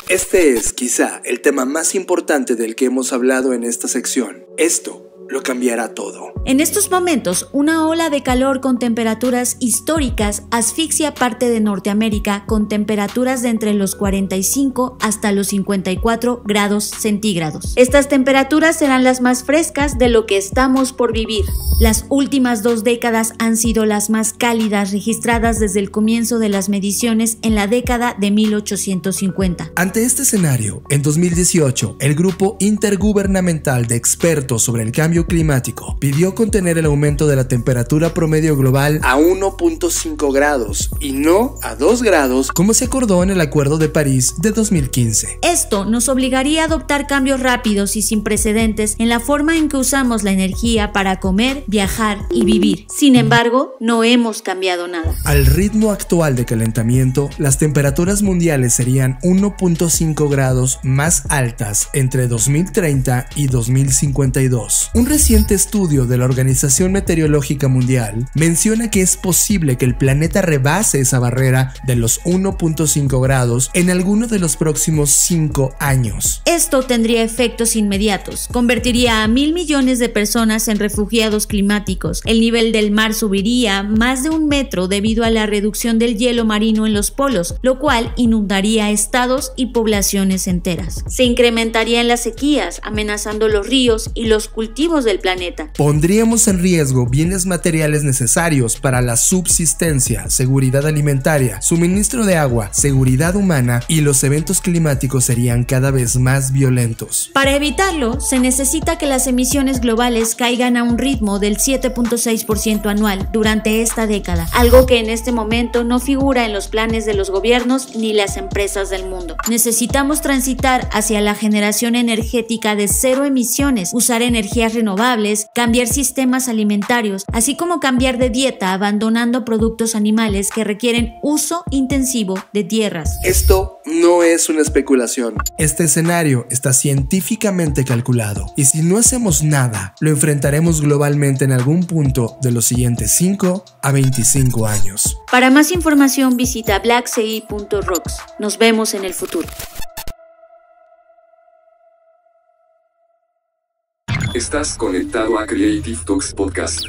S1: Este es, quizá, el tema más importante del que hemos hablado en esta sección. Esto lo cambiará todo.
S2: En estos momentos, una ola de calor con temperaturas históricas asfixia parte de Norteamérica con temperaturas de entre los cuarenta y cinco hasta los cincuenta y cuatro grados centígrados. Estas temperaturas serán las más frescas de lo que estamos por vivir. Las últimas dos décadas han sido las más cálidas registradas desde el comienzo de las mediciones en la década de mil ochocientos cincuenta.
S1: Ante este escenario, en dos mil dieciocho, el Grupo Intergubernamental de Expertos sobre el Cambio Climático pidió contener el aumento de la temperatura promedio global a uno punto cinco grados y no a dos grados como se acordó en el Acuerdo de París de dos mil quince.
S2: Esto nos obligaría a adoptar cambios rápidos y sin precedentes en la forma en que usamos la energía para comer, viajar y vivir. Sin embargo, no hemos cambiado nada.
S1: Al ritmo actual de calentamiento, las temperaturas mundiales serían uno punto cinco grados más altas entre dos mil treinta y dos mil cincuenta y dos. Un reciente estudio de la Organización Meteorológica Mundial menciona que es posible que el planeta rebase esa barrera de los uno punto cinco grados en alguno de los próximos cinco años.
S2: Esto tendría efectos inmediatos. Convertiría a mil millones de personas en refugiados climáticos. El nivel del mar subiría más de un metro debido a la reducción del hielo marino en los polos, lo cual inundaría estados y poblaciones enteras. Se incrementarían las sequías, amenazando los ríos y los cultivos del planeta.
S1: Pondríamos en riesgo bienes materiales necesarios para la subsistencia, seguridad alimentaria, suministro de agua, seguridad humana, y los eventos climáticos serían cada vez más violentos.
S2: Para evitarlo, se necesita que las emisiones globales caigan a un ritmo del siete punto seis por ciento anual durante esta década, algo que en este momento no figura en los planes de los gobiernos ni las empresas del mundo. Necesitamos transitar hacia la generación energética de cero emisiones, usar energías renovables, cambiar sistemas alimentarios, así como cambiar de dieta abandonando productos animales que requieren uso intensivo de tierras.
S1: Esto no es una especulación. Este escenario está científicamente calculado y si no hacemos nada, lo enfrentaremos globalmente en algún punto de los siguientes cinco a veinticinco años.
S2: Para más información visita black c i punto rocks. Nos vemos en el futuro.
S4: Estás conectado a Creative Talks Podcast.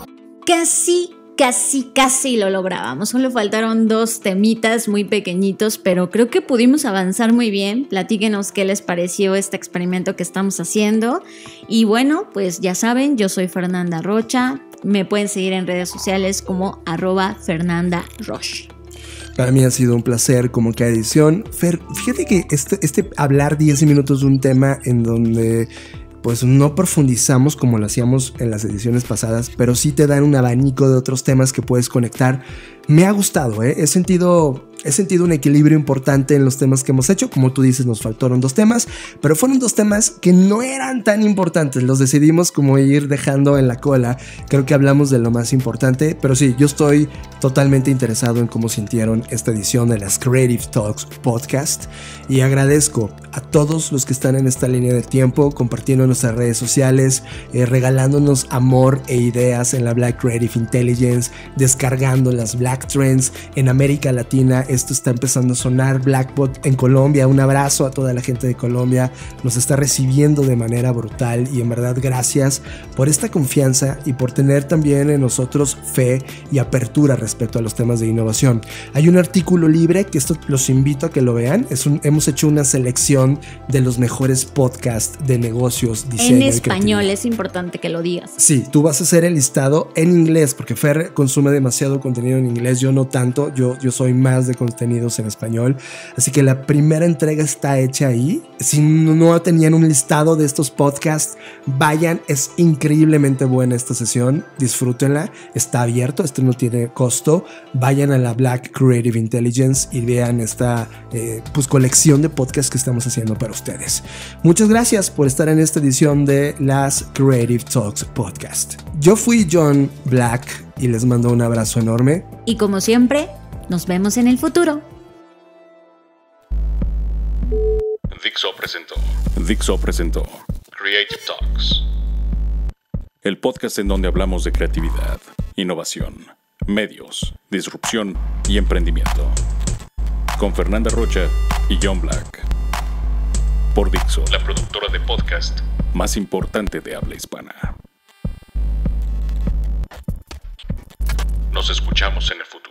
S2: Casi, casi, casi lo lográbamos. Solo faltaron dos temitas muy pequeñitos, pero creo que pudimos avanzar muy bien. Platíquenos qué les pareció este experimento que estamos haciendo. Y bueno, pues ya saben, yo soy Fernanda Rocha. Me pueden seguir en redes sociales como arroba Fernanda Roche.
S1: Para mí ha sido un placer como cada edición. Fer, fíjate que este, este hablar diez minutos de un tema en donde pues no profundizamos como lo hacíamos en las ediciones pasadas, pero sí te dan un abanico de otros temas que puedes conectar. Me ha gustado, ¿eh? He sentido, he sentido un equilibrio importante en los temas que hemos hecho. Como tú dices, nos faltaron dos temas, pero fueron dos temas que no eran tan importantes. Los decidimos como ir dejando en la cola. Creo que hablamos de lo más importante, pero sí, yo estoy totalmente interesado en cómo sintieron esta edición de las Creative Talks Podcast y agradezco a todos los que están en esta línea de tiempo, compartiendo en nuestras redes sociales, eh, regalándonos amor e ideas en la Black Creative Intelligence, descargando las Black Trends en América Latina. Esto está empezando a sonar. Blackbot en Colombia, un abrazo a toda la gente de Colombia, nos está recibiendo de manera brutal y en verdad gracias por esta confianza y por tener también en nosotros fe y apertura respecto a los temas de innovación. Hay un artículo libre que esto los invito a que lo vean. Es un, hemos hecho una selección de los mejores podcasts de negocios, diseño
S2: en
S1: y
S2: español,
S1: creatividad.
S2: es importante que lo digas.
S1: Sí, tú vas a hacer el listado en inglés porque Fer consume demasiado contenido en inglés, yo no tanto, yo, yo soy más de contenidos en español, así que la primera entrega está hecha ahí. Si no tenían un listado de estos podcasts, vayan, es increíblemente buena esta sesión, disfrútenla, está abierto, esto no tiene costo. Vayan a la Black Creative Intelligence y vean esta eh, pues colección de podcasts que estamos haciendo para ustedes. Muchas gracias por estar en esta edición de las Creative Talks Podcast. Yo fui John Black y les mando un abrazo enorme.
S2: Y como siempre, nos vemos en el futuro.
S3: Dixo presentó. Dixo presentó Creative Talks, el podcast en donde hablamos de creatividad, innovación, medios, disrupción y emprendimiento. Con Fernanda Rocha y John Black. Por Dixo, la productora de podcast más importante de habla hispana. Nos escuchamos en el futuro.